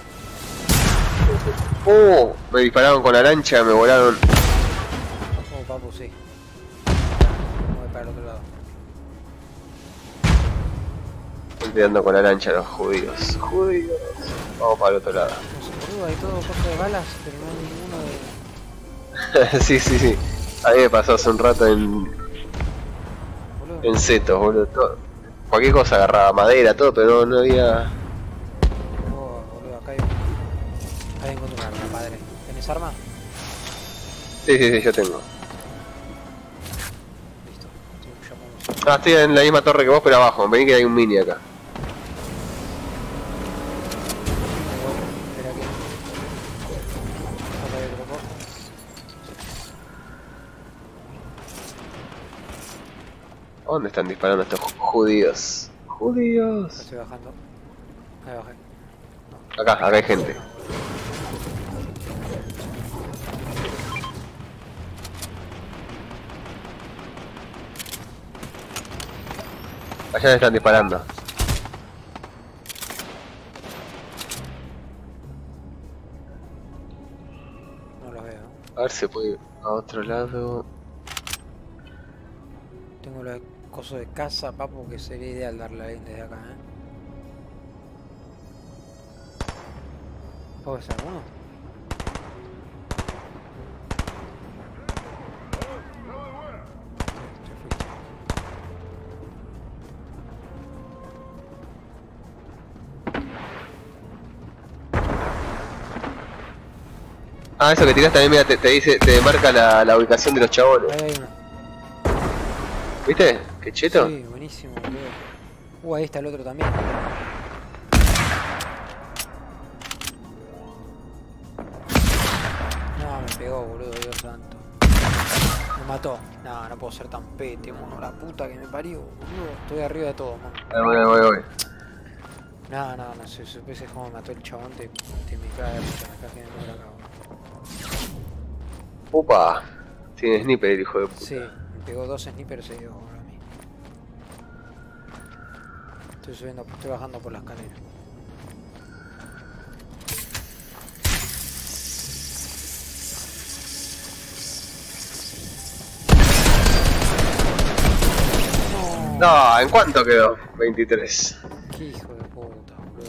[SPEAKER 1] Me dispararon con la lancha, me volaron.
[SPEAKER 2] Oh, papu, sí. Voy para el otro lado.
[SPEAKER 1] Estoy peleando con la lancha los judíos. Judíos. Vamos para el otro lado.
[SPEAKER 2] No sé, boludo, hay todo corto de balas, pero no hay ninguno de...
[SPEAKER 1] Sí, sí, sí. A mí me pasó hace un rato en
[SPEAKER 2] Boludo.
[SPEAKER 1] Setos, boludo. cualquier cosa agarraba, madera, todo, pero no había...
[SPEAKER 2] Oh, boludo, acá hay encontré un arma, padre. ¿Tenés arma?
[SPEAKER 1] Sí, yo tengo.
[SPEAKER 2] Listo. Ya podemos...
[SPEAKER 1] Ah, estoy en la misma torre que vos, pero abajo. Vení que hay un mini acá.
[SPEAKER 2] Espera que... Acá hay otro poco.
[SPEAKER 1] ¿Dónde están disparando estos judíos? ¡Judíos!
[SPEAKER 2] Estoy bajando. Ahí bajé.
[SPEAKER 1] Acá hay gente. Allá me están disparando.
[SPEAKER 2] No los veo.
[SPEAKER 1] A ver si puede ir a otro lado.
[SPEAKER 2] Tengo los cosos de casa, papu, que sería ideal darle a alguien desde acá, ¿Puede ser alguno? Te fuiste.
[SPEAKER 1] Ah, eso que tirás también, mira, te dice, te marca la ubicación de los chabones.
[SPEAKER 2] Ahí hay uno.
[SPEAKER 1] ¿Viste? ¿Qué cheto?
[SPEAKER 2] Sí, buenísimo, boludo. Ahí está el otro también. No, me pegó, boludo, Dios santo. Me mató. No, no puedo ser tan pete, mono. La puta que me parió, boludo. Estoy arriba de todo, mono.
[SPEAKER 1] Voy.
[SPEAKER 2] No, si supieses cómo me mató el chabón, te me cae de puta, me cae que me muero acá, boludo.
[SPEAKER 1] Upa. Tiene sniper el hijo de puta.
[SPEAKER 2] Sí, me pegó 2 snipers seguidos, boludo, a mí. Estoy bajando por la escalera.
[SPEAKER 1] No, ¿en cuánto quedó? 23.
[SPEAKER 2] Qué hijo de puta, boludo.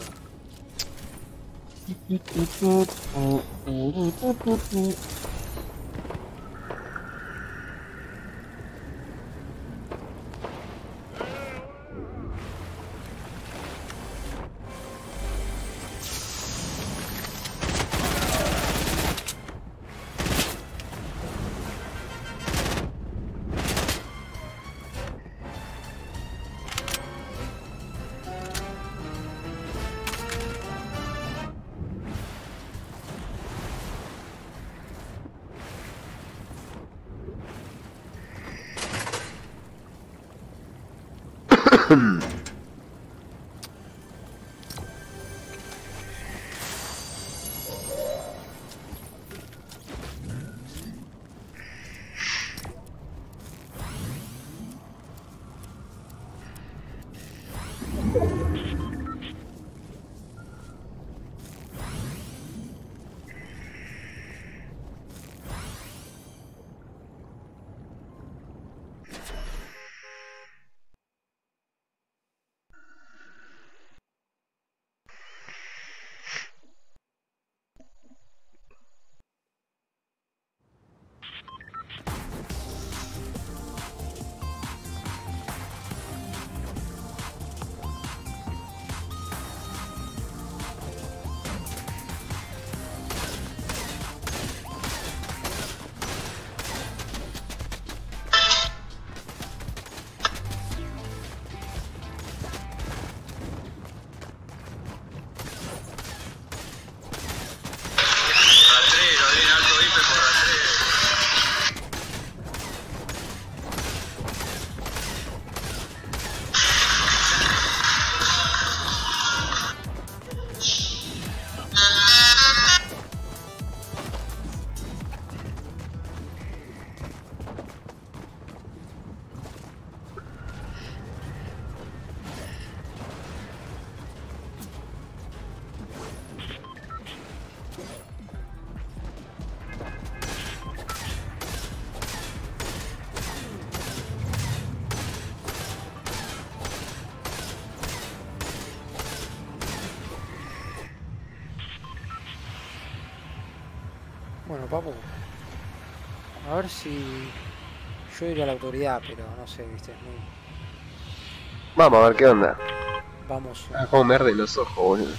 [SPEAKER 2] Bueno, papu. A ver si... Yo iría a la autoridad, pero no sé, viste, es muy...
[SPEAKER 1] Vamos a ver qué onda.
[SPEAKER 2] Vamos.
[SPEAKER 1] Ah, cómo me arden los ojos, boludo.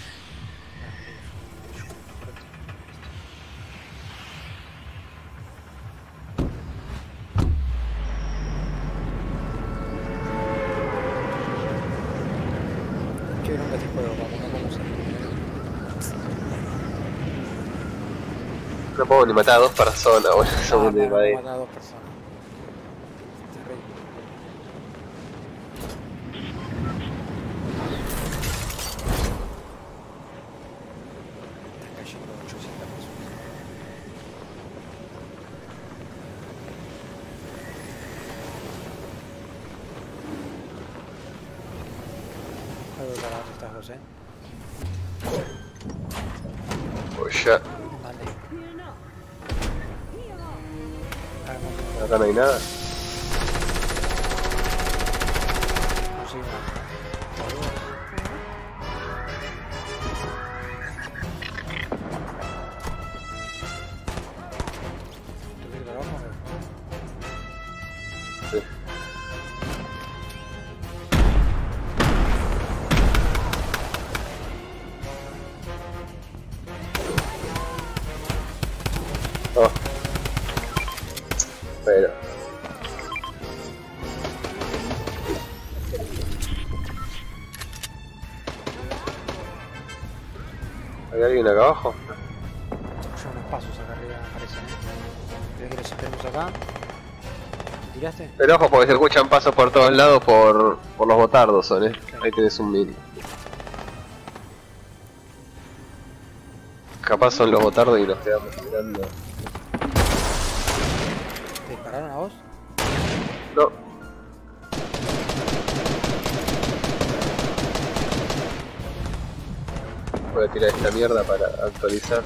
[SPEAKER 2] Qué bronca este juego, vamos, no vamos a ir.
[SPEAKER 1] No puedo ni matar a 2 personas, boludo. Somos de madera.
[SPEAKER 2] Mata a 2 personas. Terrible. Están cayendo 800 personas. Algo para estas dos,
[SPEAKER 1] Pues ya.
[SPEAKER 2] Vale.
[SPEAKER 1] Acá no hay nada.
[SPEAKER 2] No sigue más. ¿Tú quieres para abajo?
[SPEAKER 1] Sí. Oh. Pero. ¿Hay alguien acá abajo?
[SPEAKER 2] Yo unos pasos acá arriba aparecen. ¿Crees que los esperemos acá? ¿Tiraste?
[SPEAKER 1] Pero ojo porque se escuchan pasos por todos lados por los botardos, son, Ahí tenés un mini. Capaz son los botardos y nos quedamos mirando.
[SPEAKER 2] ¿Te dispararon a vos?
[SPEAKER 1] No. Voy a tirar esta mierda para actualizar.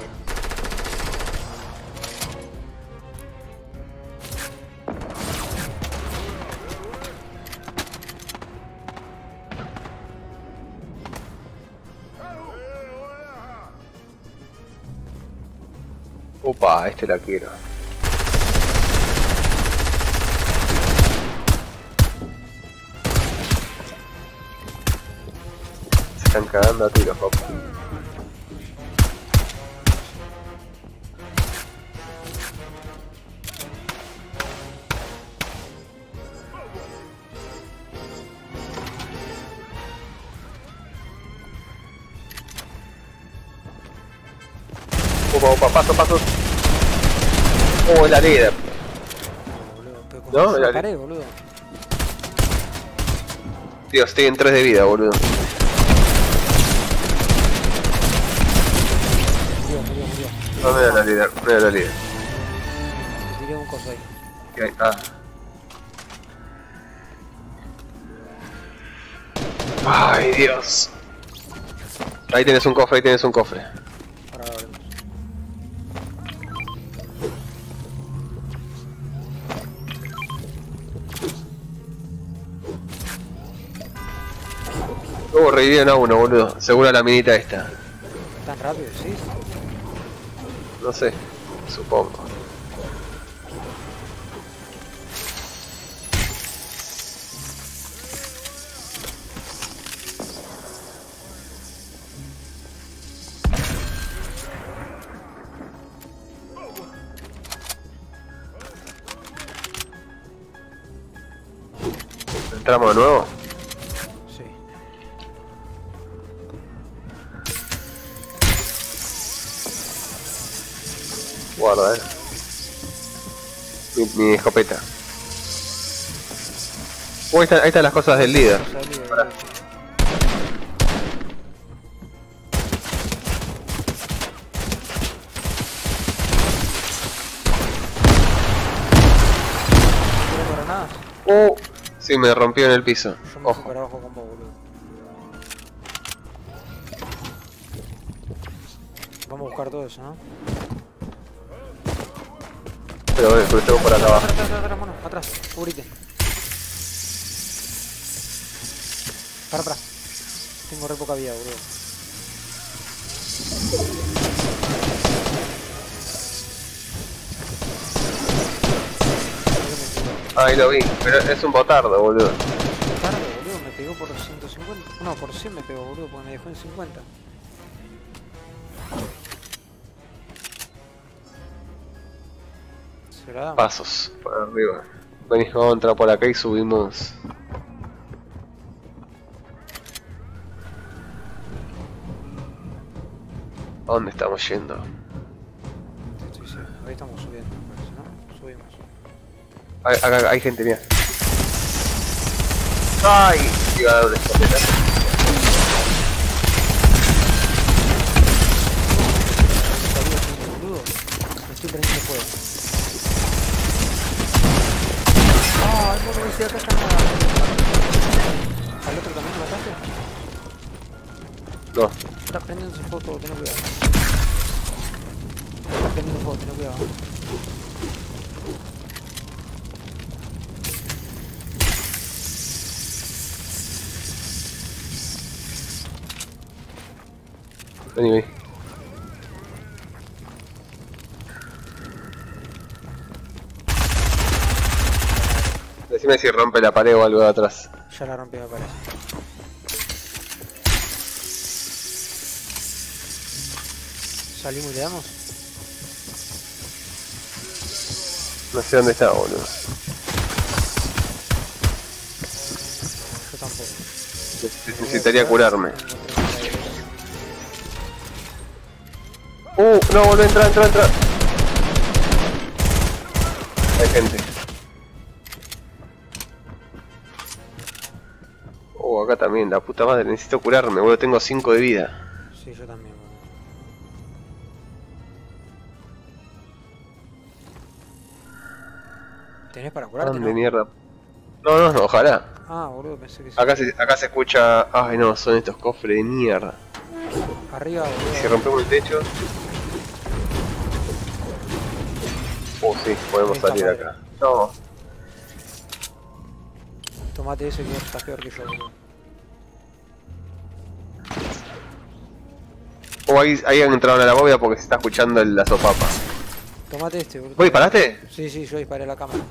[SPEAKER 1] Opa, este la quiero. Se están cagando a tiros, papá. Opa, paso. Oh, es la líder.
[SPEAKER 2] Boludo, pero
[SPEAKER 1] No,
[SPEAKER 2] como
[SPEAKER 1] la
[SPEAKER 2] paré, boludo.
[SPEAKER 1] Dios, estoy en 3 de vida, boludo.
[SPEAKER 2] Murió.
[SPEAKER 1] No me da la líder,
[SPEAKER 2] Le tiré un coso ahí.
[SPEAKER 1] ¿Qué hay? Ah. Ay, Dios. Ahí tienes un cofre,
[SPEAKER 2] Ahora lo abrimos.
[SPEAKER 1] Revivieron a uno, boludo. Seguro la minita esta.
[SPEAKER 2] ¿Tan rápido, sí?
[SPEAKER 1] No sé, supongo. ¿Entramos de nuevo?
[SPEAKER 2] Sí.
[SPEAKER 1] Guarda, mi escopeta. Ahí están las cosas del líder. Pará. Sí, me rompió en el piso.
[SPEAKER 2] Yo me fui
[SPEAKER 1] Ojo.
[SPEAKER 2] para abajo con vos, boludo. Vamos a buscar todo eso, ¿no?
[SPEAKER 1] Pero tengo por acá abajo.
[SPEAKER 2] Atrás, mano, atrás, cubrite. Para. Tengo re poca vida, boludo.
[SPEAKER 1] Ahí lo vi, pero es un botardo, boludo.
[SPEAKER 2] Tarde, boludo, me pegó por 5 50. No, por 100 me pegó, boludo, porque me dejó en 50. Se la damos.
[SPEAKER 1] Pasos por arriba. Venís, vamos a entrar por acá y subimos. ¿A dónde estamos yendo?
[SPEAKER 2] Estoy seguro. Ahí estamos subiendo, me parece, ¿no? Subimos.
[SPEAKER 1] Acá hay gente, mira. ¡Ay! Iba a dar una escopeta.
[SPEAKER 2] Boludo, me estoy prendiendo fuego. ¡Ah! No me decía acá está nada. ¿Al otro también lo mataste?
[SPEAKER 1] No.
[SPEAKER 2] Está prendiéndose fuego, ten cuidado. Está prendiendo fuego, ten cuidado.
[SPEAKER 1] Vení, vení. Decime si rompe la pared o algo de atrás.
[SPEAKER 2] Ya la rompí, me parece. ¿Salimos y le damos?
[SPEAKER 1] No sé dónde está, boludo.
[SPEAKER 2] Yo tampoco.
[SPEAKER 1] Necesitaría curarme. No, volvé, entra. Hay gente. Acá también, la puta madre, necesito curarme, boludo, tengo 5 de vida.
[SPEAKER 2] Sí, yo también, boludo. ¿Tenés para curarte,
[SPEAKER 1] ¿Dónde
[SPEAKER 2] no?
[SPEAKER 1] mierda? No, ojalá.
[SPEAKER 2] Ah, boludo, pensé que sí.
[SPEAKER 1] Acá se escucha... Ay no, son estos cofres de mierda.
[SPEAKER 2] Arriba, boludo.
[SPEAKER 1] Si rompemos el techo... sí, podemos
[SPEAKER 2] Esta
[SPEAKER 1] salir
[SPEAKER 2] madre.
[SPEAKER 1] acá. No.
[SPEAKER 2] Tomate ese que está peor que yo, boludo.
[SPEAKER 1] Ahí han entrado a la bóveda porque se está escuchando la sopapa.
[SPEAKER 2] Tomate este, boludo.
[SPEAKER 1] ¿Vos disparaste?
[SPEAKER 2] Sí, yo disparé a la cámara.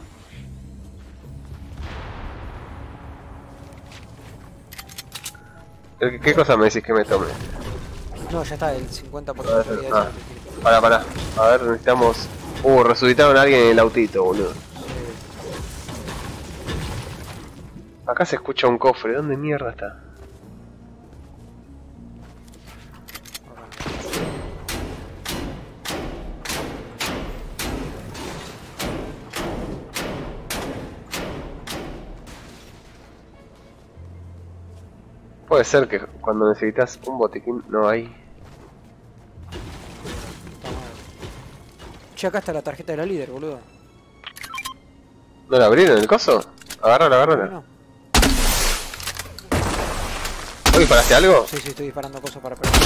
[SPEAKER 1] ¿Qué cosa me decís que me tome?
[SPEAKER 2] No, ya está, el 50% de vida.
[SPEAKER 1] Ah, pará. A ver, necesitamos... resucitaron a alguien en el autito, boludo. Acá se escucha un cofre, ¿dónde mierda está? Puede ser que cuando necesitas un botiquín no hay.
[SPEAKER 2] Che, acá está la tarjeta de la líder, boludo.
[SPEAKER 1] ¿No la abrieron el coso? Agárrala.
[SPEAKER 2] Bueno.
[SPEAKER 1] ¿Vos disparaste algo?
[SPEAKER 2] Sí, estoy disparando cosas para perder.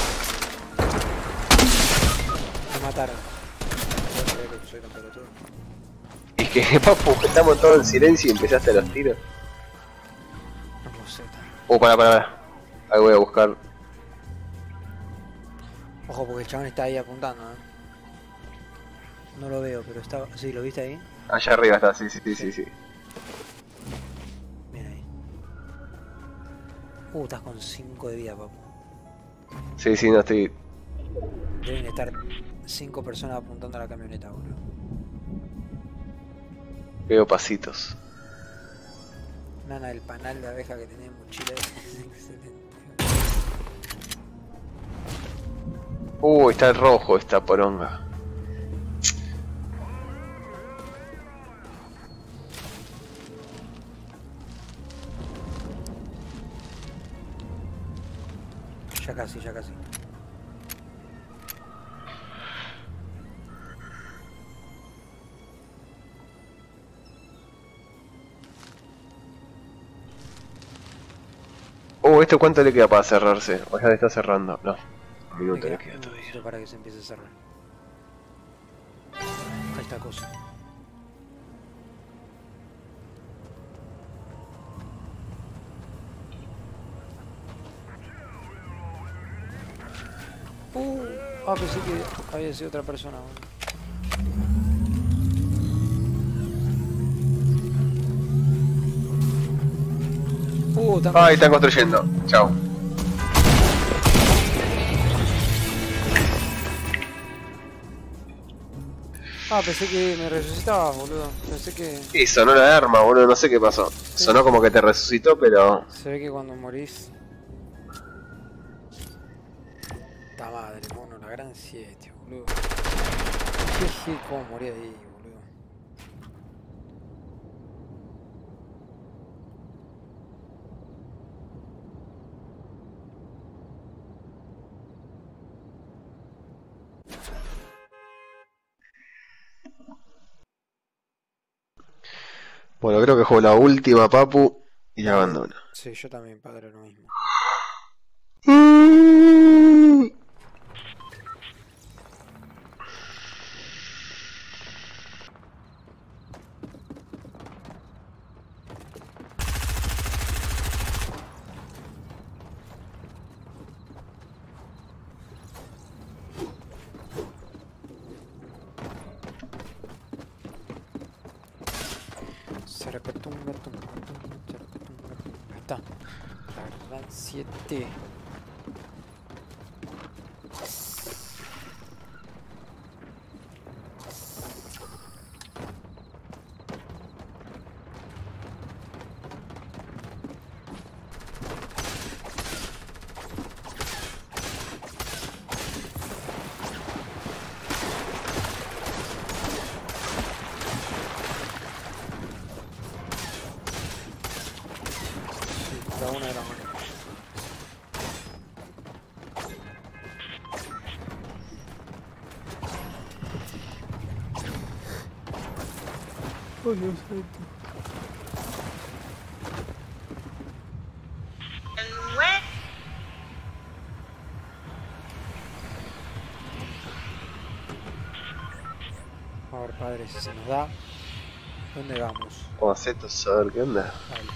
[SPEAKER 2] Me mataron. No creo que soy tan pelotudo.
[SPEAKER 1] Y que, papu, estamos todos en silencio y empezaste a los tiros.
[SPEAKER 2] No sé.
[SPEAKER 1] Pará. Ahí voy a buscar.
[SPEAKER 2] Ojo, porque el chabón está ahí apuntando, No lo veo, pero estaba... Sí, ¿lo viste ahí?
[SPEAKER 1] Allá arriba está, sí.
[SPEAKER 2] Mira ahí. Estás con 5 de vida, papu.
[SPEAKER 1] Sí, no estoy...
[SPEAKER 2] Deben estar 5 personas apuntando a la camioneta, boludo.
[SPEAKER 1] Veo pasitos.
[SPEAKER 2] Nana, el panal de abeja que tenés en mochila es excelente.
[SPEAKER 1] Está el rojo esta poronga.
[SPEAKER 2] Ya casi.
[SPEAKER 1] ¿Esto cuánto le queda para cerrarse? O ya le está cerrando. No, un minuto le queda
[SPEAKER 2] un
[SPEAKER 1] todavía.
[SPEAKER 2] minutito para que se empiece a cerrar. Ahí está cosa. Pensé que había sido otra persona, boludo.
[SPEAKER 1] Ay, están construyendo. Chao.
[SPEAKER 2] Ah, pensé que me resucitabas, boludo. Pensé que...
[SPEAKER 1] Y sonó la alarma, boludo, no sé qué pasó.
[SPEAKER 2] Sí.
[SPEAKER 1] Sonó como que te resucitó, pero...
[SPEAKER 2] Se ve que cuando morís... Ta madre, mono, la gran 7, boludo. Jeje, cómo morí ahí, boludo.
[SPEAKER 1] Bueno, creo que juego la última, papu, y ya abandono.
[SPEAKER 2] Sí, yo también, padre, lo mismo. Ahí está. La gran 7. La una de la mano. Oh, Dios santo. A ver, padre, si se nos da, ¿dónde vamos?
[SPEAKER 1] Vamos a hacer esto, saber qué onda.
[SPEAKER 2] Vale.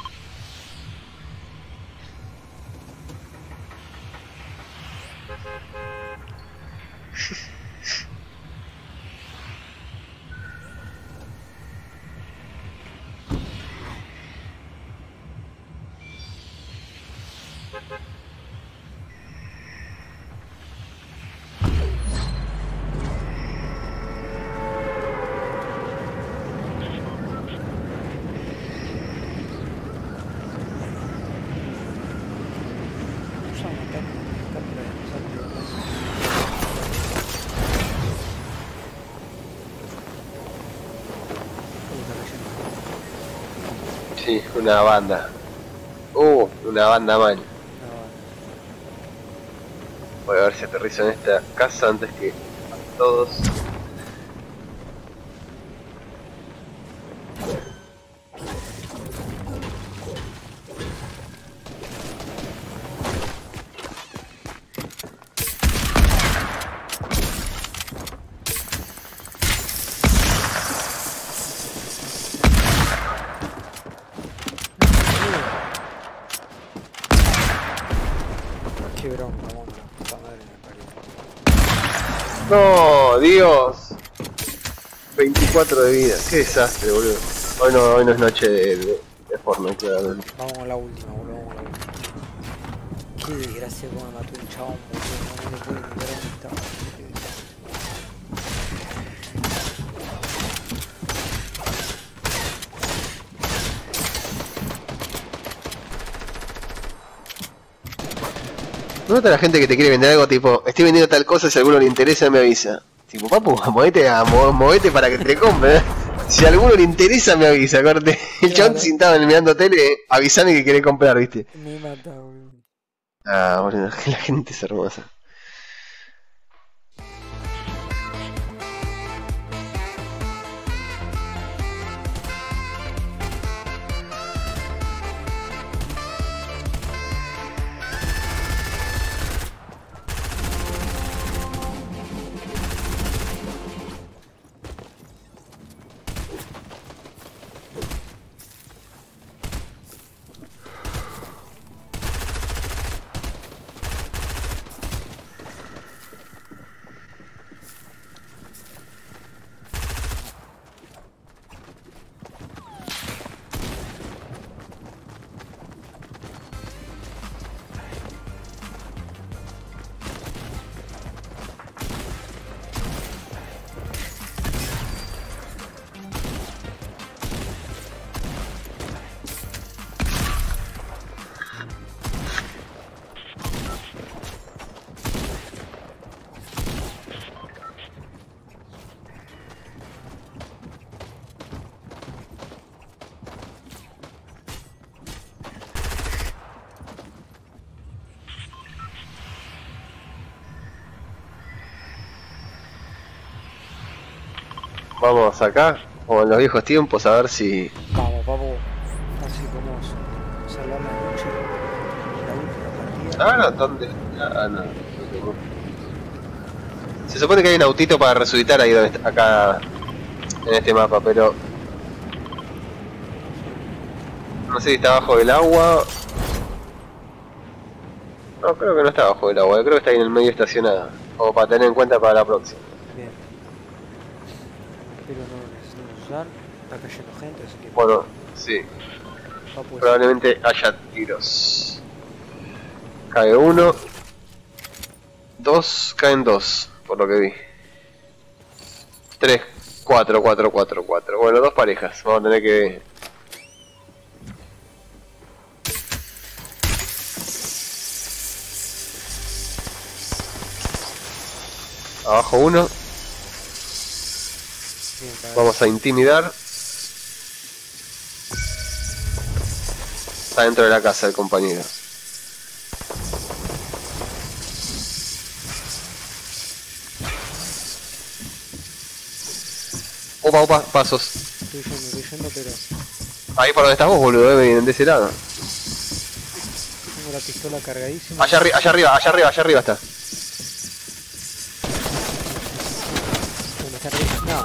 [SPEAKER 1] Sí, una banda. Una banda mal. Voy a ver si aterrizo en esta casa antes que todos.
[SPEAKER 2] Qué bronca, mono, la puta madre me parió.
[SPEAKER 1] No, Dios. 24 de vida, qué desastre, boludo. Hoy no es noche de Fortnite, claramente.
[SPEAKER 2] Vamos a la última, boludo, vamos a la última. Qué desgracia como me mató un chabón, boludo, no le puedo entender dónde estaba. Qué desastre.
[SPEAKER 1] ¿No nota la gente que te quiere vender algo tipo, estoy vendiendo tal cosa, si a alguno le interesa me avisa? Tipo, papu, movete para que te compre, ¿eh? Si a alguno le interesa me avisa, corte. El chabón sentado mirando tele, avisame que quiere comprar, viste.
[SPEAKER 2] Me mata, boludo.
[SPEAKER 1] Ah, boludo, la gente es hermosa. Vamos acá, como en los viejos tiempos, a ver si...
[SPEAKER 2] Vamos, vamos. Así podemos salvar la noche. La última partida.
[SPEAKER 1] Ah, no, ¿dónde? Ah, no. Se supone que hay un autito para resucitar ahí donde está, acá en este mapa, pero... No sé si está abajo del agua. No, creo que no está abajo del agua, creo que está ahí en el medio estacionado. Como para tener en cuenta para la próxima.
[SPEAKER 2] Bien. Pero no lo necesitamos usar. Está cayendo gente, así que...
[SPEAKER 1] Bueno, sí.
[SPEAKER 2] va, pues.
[SPEAKER 1] Probablemente haya tiros. Cae uno. Dos, caen dos, por lo que vi. 3, 4, 4, 4, 4. Bueno, dos parejas. Vamos a tener que... Abajo uno.
[SPEAKER 2] Bien,
[SPEAKER 1] Vamos a intimidar. Está dentro de la casa el compañero. Opa, opa, pasos.
[SPEAKER 2] estoy yendo, pero...
[SPEAKER 1] Ahí por donde estás vos, boludo, me vienen de ese lado.
[SPEAKER 2] tengo la pistola cargadísima.
[SPEAKER 1] Allá arriba está.
[SPEAKER 2] Me está arriba. No.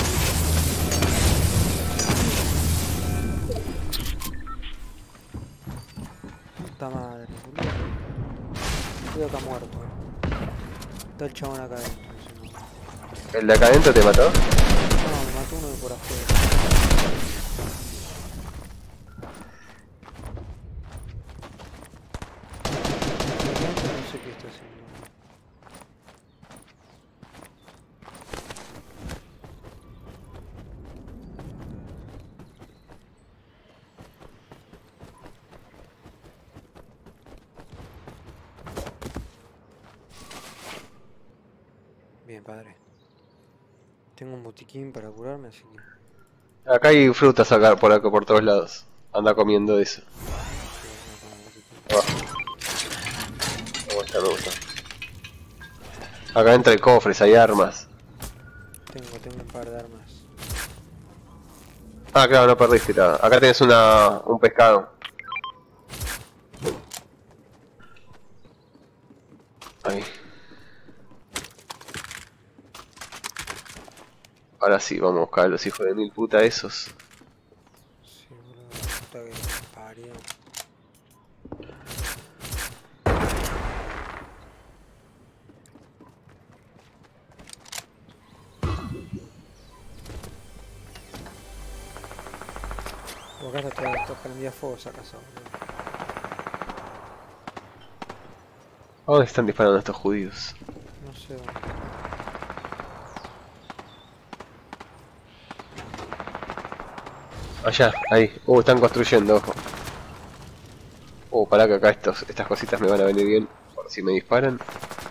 [SPEAKER 2] Puta madre, boludo. Estoy acá muerto. Está el chabón acá adentro.
[SPEAKER 1] ¿El de acá adentro te mató?
[SPEAKER 2] No, me mató uno de por afuera. No sé qué está haciendo. Bien, padre. Tengo un botiquín para curarme, así que...
[SPEAKER 1] Acá hay frutas sacar por acá, por todos lados. Anda comiendo eso. Me gusta, me gusta. Acá entra el cofres, hay armas.
[SPEAKER 2] Tengo un par de armas.
[SPEAKER 1] Ah, claro, no perdiste nada. Acá tenés un pescado. Ahí. Ahora sí, vamos a buscar a los hijos de mil puta esos.
[SPEAKER 2] Sí, boludo, la puta que me parió. O acá está prendida fuego esa casa, boludo.
[SPEAKER 1] ¿A dónde están disparando estos judíos?
[SPEAKER 2] No sé dónde.
[SPEAKER 1] Allá, ahí. Están construyendo, ojo. Pará que acá estas cositas me van a venir bien. Por si me disparan.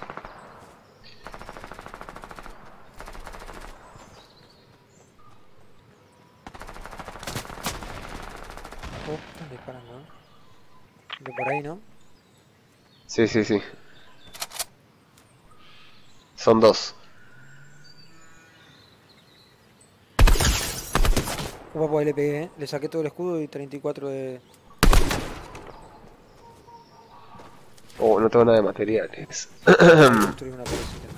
[SPEAKER 2] Están disparando, ¿no? De por ahí, ¿no?
[SPEAKER 1] Sí, sí, sí. Son dos.
[SPEAKER 2] Pues ahí le pegué, ¿eh? Le saqué todo el escudo y 34 de...
[SPEAKER 1] No tengo nada de materiales.
[SPEAKER 2] Construí una parecida.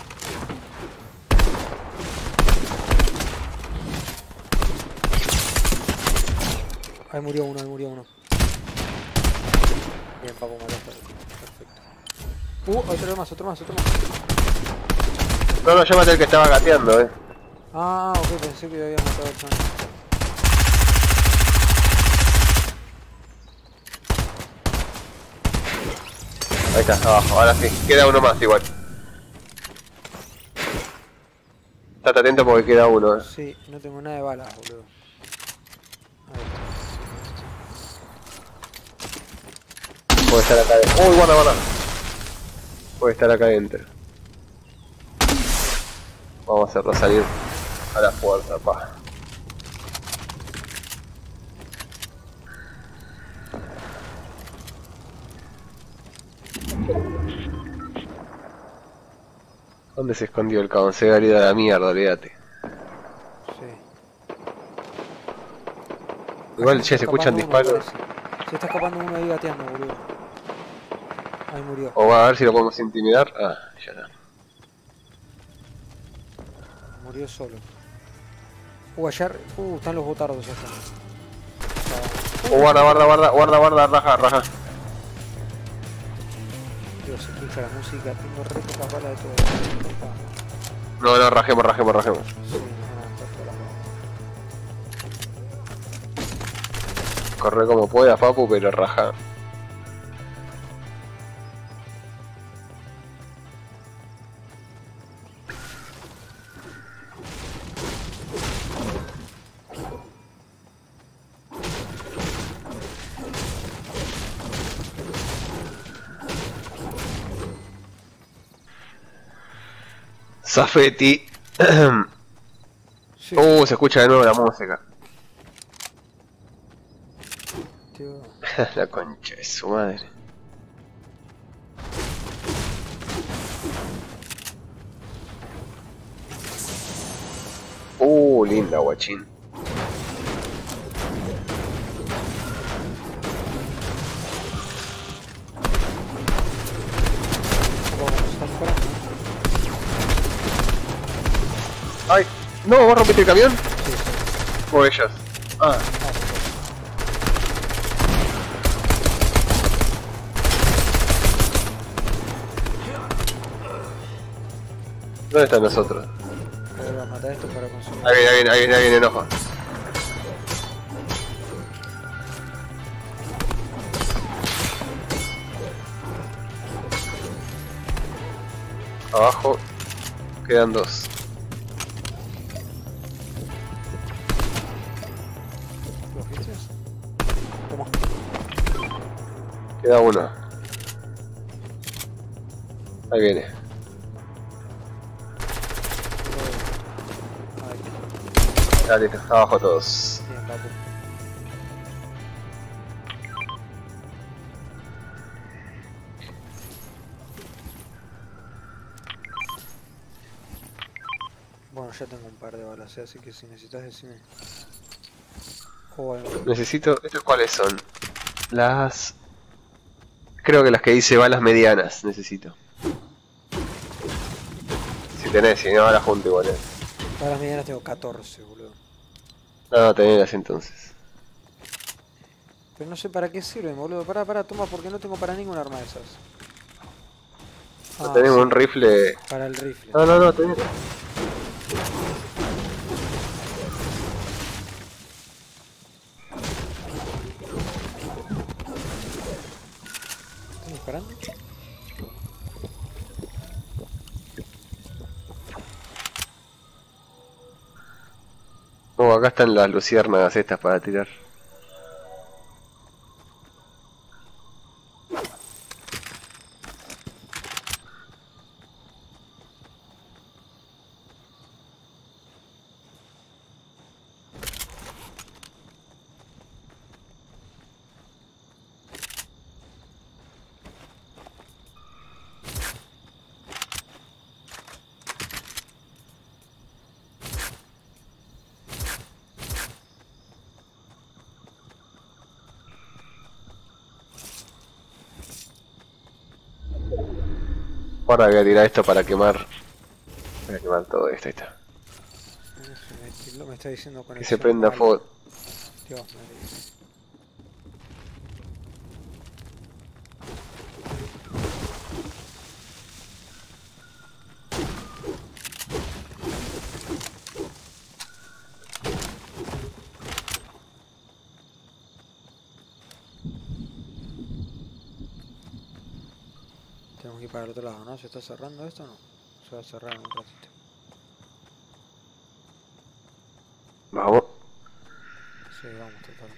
[SPEAKER 2] Ahí murió uno, Bien, papo, mataste. Perfecto. Otro más.
[SPEAKER 1] No, yo maté el que estaba gateando,
[SPEAKER 2] Ah, ok, pensé que había matado al chan.
[SPEAKER 1] Ahí está, abajo, ahora sí. Queda uno más igual. Estate atento porque queda uno,
[SPEAKER 2] Sí, no tengo nada de balas, boludo. Ahí está.
[SPEAKER 1] Puede estar acá adentro. Guarda. Puede estar acá adentro. Vamos a hacerlo salir a la puerta, pa. ¿Dónde se escondió el cabrón? Se había ido a la mierda, olvídate. Igual,
[SPEAKER 2] Allá
[SPEAKER 1] che, se escuchan
[SPEAKER 2] escapando uno,
[SPEAKER 1] disparos.
[SPEAKER 2] parece. Se está escapando uno ahí gateando, boludo. Ahí murió.
[SPEAKER 1] O va a ver si lo podemos intimidar. Ah, ya está.
[SPEAKER 2] Murió solo. Allá. Están los botardos acá.
[SPEAKER 1] Guarda, raja, raja.
[SPEAKER 2] Dios, se escucha la música. Tengo re pocas balas de todo.
[SPEAKER 1] No, no, rajemos.
[SPEAKER 2] Sí, no, está toda la bala.
[SPEAKER 1] Corre como pueda, Papu, pero raja. Zafetti.
[SPEAKER 2] Sí,
[SPEAKER 1] Se escucha de nuevo la música.
[SPEAKER 2] tío.
[SPEAKER 1] La concha de su madre. Linda, guachín. ¡Ay! ¡No! ¿Vos rompiste el camión?
[SPEAKER 2] Sí, sí.
[SPEAKER 1] ¿O ellos? Ah. ¿Dónde están nosotros?
[SPEAKER 2] Voy a matar esto para conseguir.
[SPEAKER 1] Ahí viene enojo. Abajo quedan dos.
[SPEAKER 2] ¿Los viste? Toma.
[SPEAKER 1] Queda uno. Ahí viene.
[SPEAKER 2] Ahí.
[SPEAKER 1] Ya listo, abajo todos.
[SPEAKER 2] Bien, papu. Bueno, ya tengo un par de balas, así que si necesitas decime. Bueno,
[SPEAKER 1] Necesito... ¿Estos cuáles son? Las... Creo que las que dice balas medianas necesito. Si tenés, si no, las junto igual.
[SPEAKER 2] para las medianas tengo 14, boludo.
[SPEAKER 1] No, tenés entonces.
[SPEAKER 2] Pero no sé para qué sirven, boludo. Pará, toma, porque no tengo para ningún arma de esas.
[SPEAKER 1] No tenemos
[SPEAKER 2] sí,
[SPEAKER 1] un rifle...
[SPEAKER 2] para el rifle.
[SPEAKER 1] No, tenés...
[SPEAKER 2] ¿Están disparando?
[SPEAKER 1] No, acá están las luciérnagas estas para tirar. Ahora voy a tirar esto para quemar. Voy a quemar todo esto, ahí está.
[SPEAKER 2] Me está diciendo
[SPEAKER 1] Que se prenda fuego.
[SPEAKER 2] Dios, madre. Tenemos que ir para el otro lado, ¿no? ¿Se está cerrando esto o no? Se va a cerrar en un ratito.
[SPEAKER 1] Vamos.
[SPEAKER 2] Sí, vamos, total.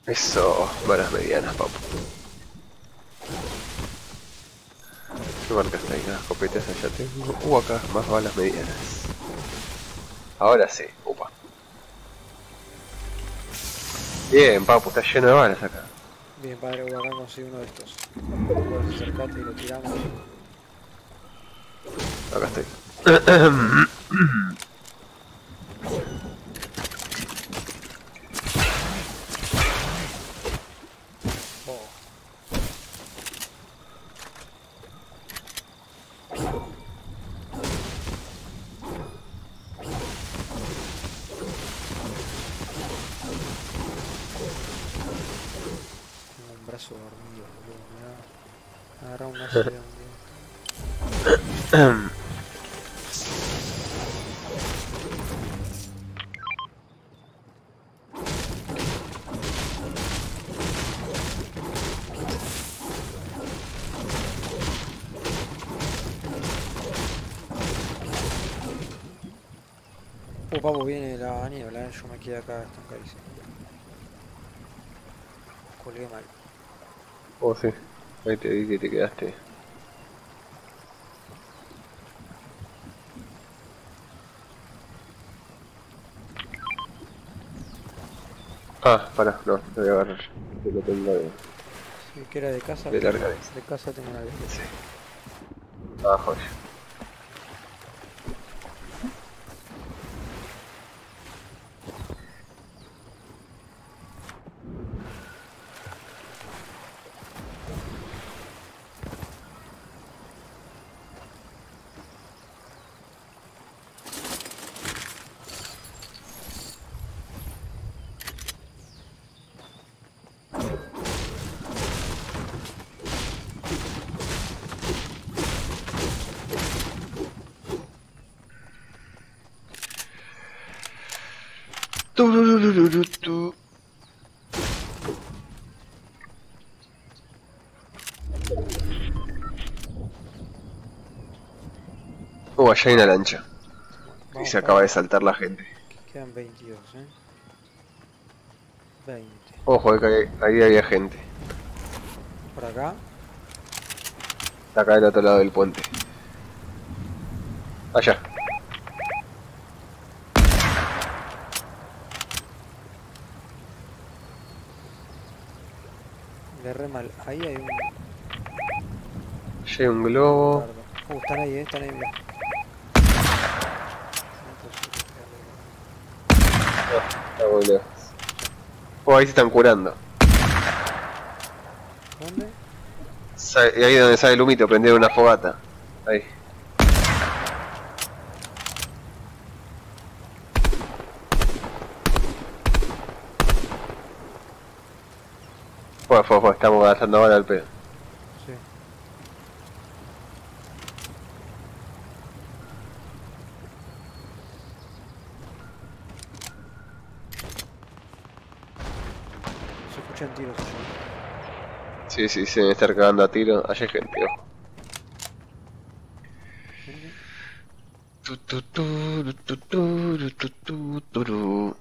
[SPEAKER 1] Eso, balas medianas, papu. ¿Qué marcas hay? Las escopetas allá tengo. Acá más balas medianas. Ahora sí, upa. Bien, papu, está lleno de balas acá.
[SPEAKER 2] Bien, padre, voy acá conseguir uno de estos. Puedes acercarte y lo tiramos.
[SPEAKER 1] Acá estoy.
[SPEAKER 2] Oh. Tengo un brazo dormido, boludo. Me agarra un brazo de un papu, viene la niebla, yo me quedé acá estancadísimo. Colgué mal.
[SPEAKER 1] Oh, sí. Ahí te vi que te quedaste. Ah, pará, no, te voy a agarrar. Te lo tengo de...
[SPEAKER 2] Sí, que era de casa.
[SPEAKER 1] De larga
[SPEAKER 2] De casa tengo una vez.
[SPEAKER 1] Sí. Ah, joya. Turururururu. Allá hay una lancha.
[SPEAKER 2] Vamos,
[SPEAKER 1] Y se acaba de saltar la gente.
[SPEAKER 2] Quedan 22, 20.
[SPEAKER 1] Ojo, que ahí había gente.
[SPEAKER 2] Por acá.
[SPEAKER 1] Acá del otro lado del puente. Allá.
[SPEAKER 2] Le re mal. Ahí hay un...
[SPEAKER 1] Allá hay un globo.
[SPEAKER 2] Están ahí, están ahí, mirá.
[SPEAKER 1] Está muy lejos. Ahí se están curando.
[SPEAKER 2] ¿Dónde?
[SPEAKER 1] Y ahí donde sale el humito, prendieron una fogata. Ahí. Fue, estamos gastando ahora al pedo.
[SPEAKER 2] Sí. Se escuchan tiros allá.
[SPEAKER 1] Sí, se me está cagando a tiro. Allá hay gente, ojo. Tu, tu, tu, tu, tu, tu, tu, tu, tu.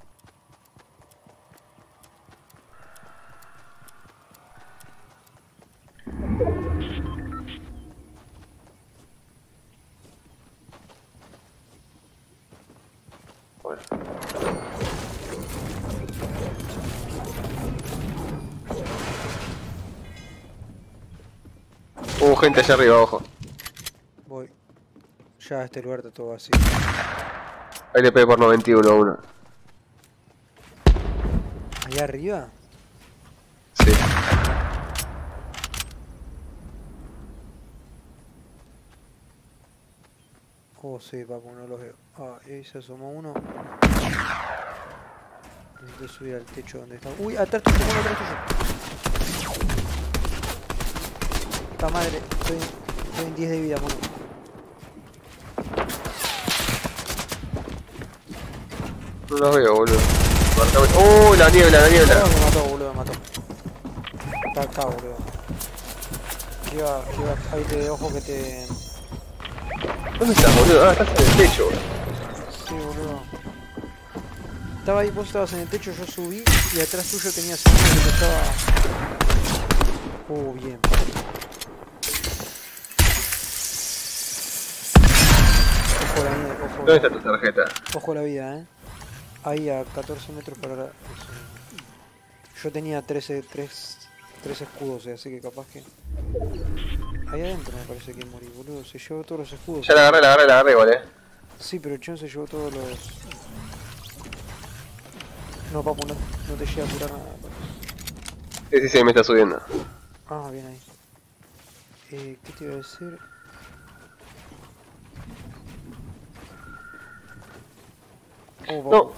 [SPEAKER 1] Bueno. Gente allá arriba, ojo.
[SPEAKER 2] Voy. Ya este lugar está todo vacío.
[SPEAKER 1] Ahí le pegué por 91 a uno.
[SPEAKER 2] ¿Allá arriba?
[SPEAKER 1] Sí.
[SPEAKER 2] Oh, sí, papu, no los veo. Ah, ahí se asomó uno. Necesito subir al techo donde está. Uy, atrás tuyo, uno atrás tuyo. Puta madre, estoy en 10 de vida, mono.
[SPEAKER 1] No los veo, boludo. La niebla, la niebla.
[SPEAKER 2] Me mató, boludo, me mató. Está acá, boludo. Lleva, ahí te, ojo que te...
[SPEAKER 1] ¿Dónde estás, boludo? Ah, estás en el techo.
[SPEAKER 2] Sí, boludo. Estaba ahí, vos estabas en el techo, yo subí y atrás tuyo tenía señal que estaba... bien. Ojo la vida, ojo.
[SPEAKER 1] ¿Dónde está tu tarjeta?
[SPEAKER 2] Ojo la vida, Ahí a 14 metros para la... Yo tenía 3 escudos, así que capaz que... Ahí adentro me parece que morí, boludo. Se llevó todos los escudos.
[SPEAKER 1] Ya la agarré igual,
[SPEAKER 2] Sí, pero el Chon se llevó todos los... No, papu, no te llega a curar nada.
[SPEAKER 1] Sí, me está subiendo.
[SPEAKER 2] Ah, bien ahí. ¿Qué te iba a decir? Oh, papu.
[SPEAKER 1] No.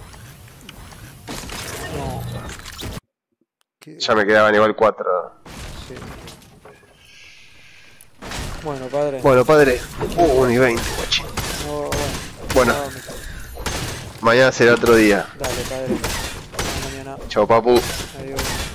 [SPEAKER 2] No.
[SPEAKER 1] Ya me quedaban igual 4.
[SPEAKER 2] Sí. Bueno, padre.
[SPEAKER 1] Bueno, padre. 1 y 20, guachín.
[SPEAKER 2] No,
[SPEAKER 1] Bueno.
[SPEAKER 2] no,
[SPEAKER 1] Mañana será otro día.
[SPEAKER 2] dale, padre. Hasta mañana.
[SPEAKER 1] Chao, papu.
[SPEAKER 2] Adiós.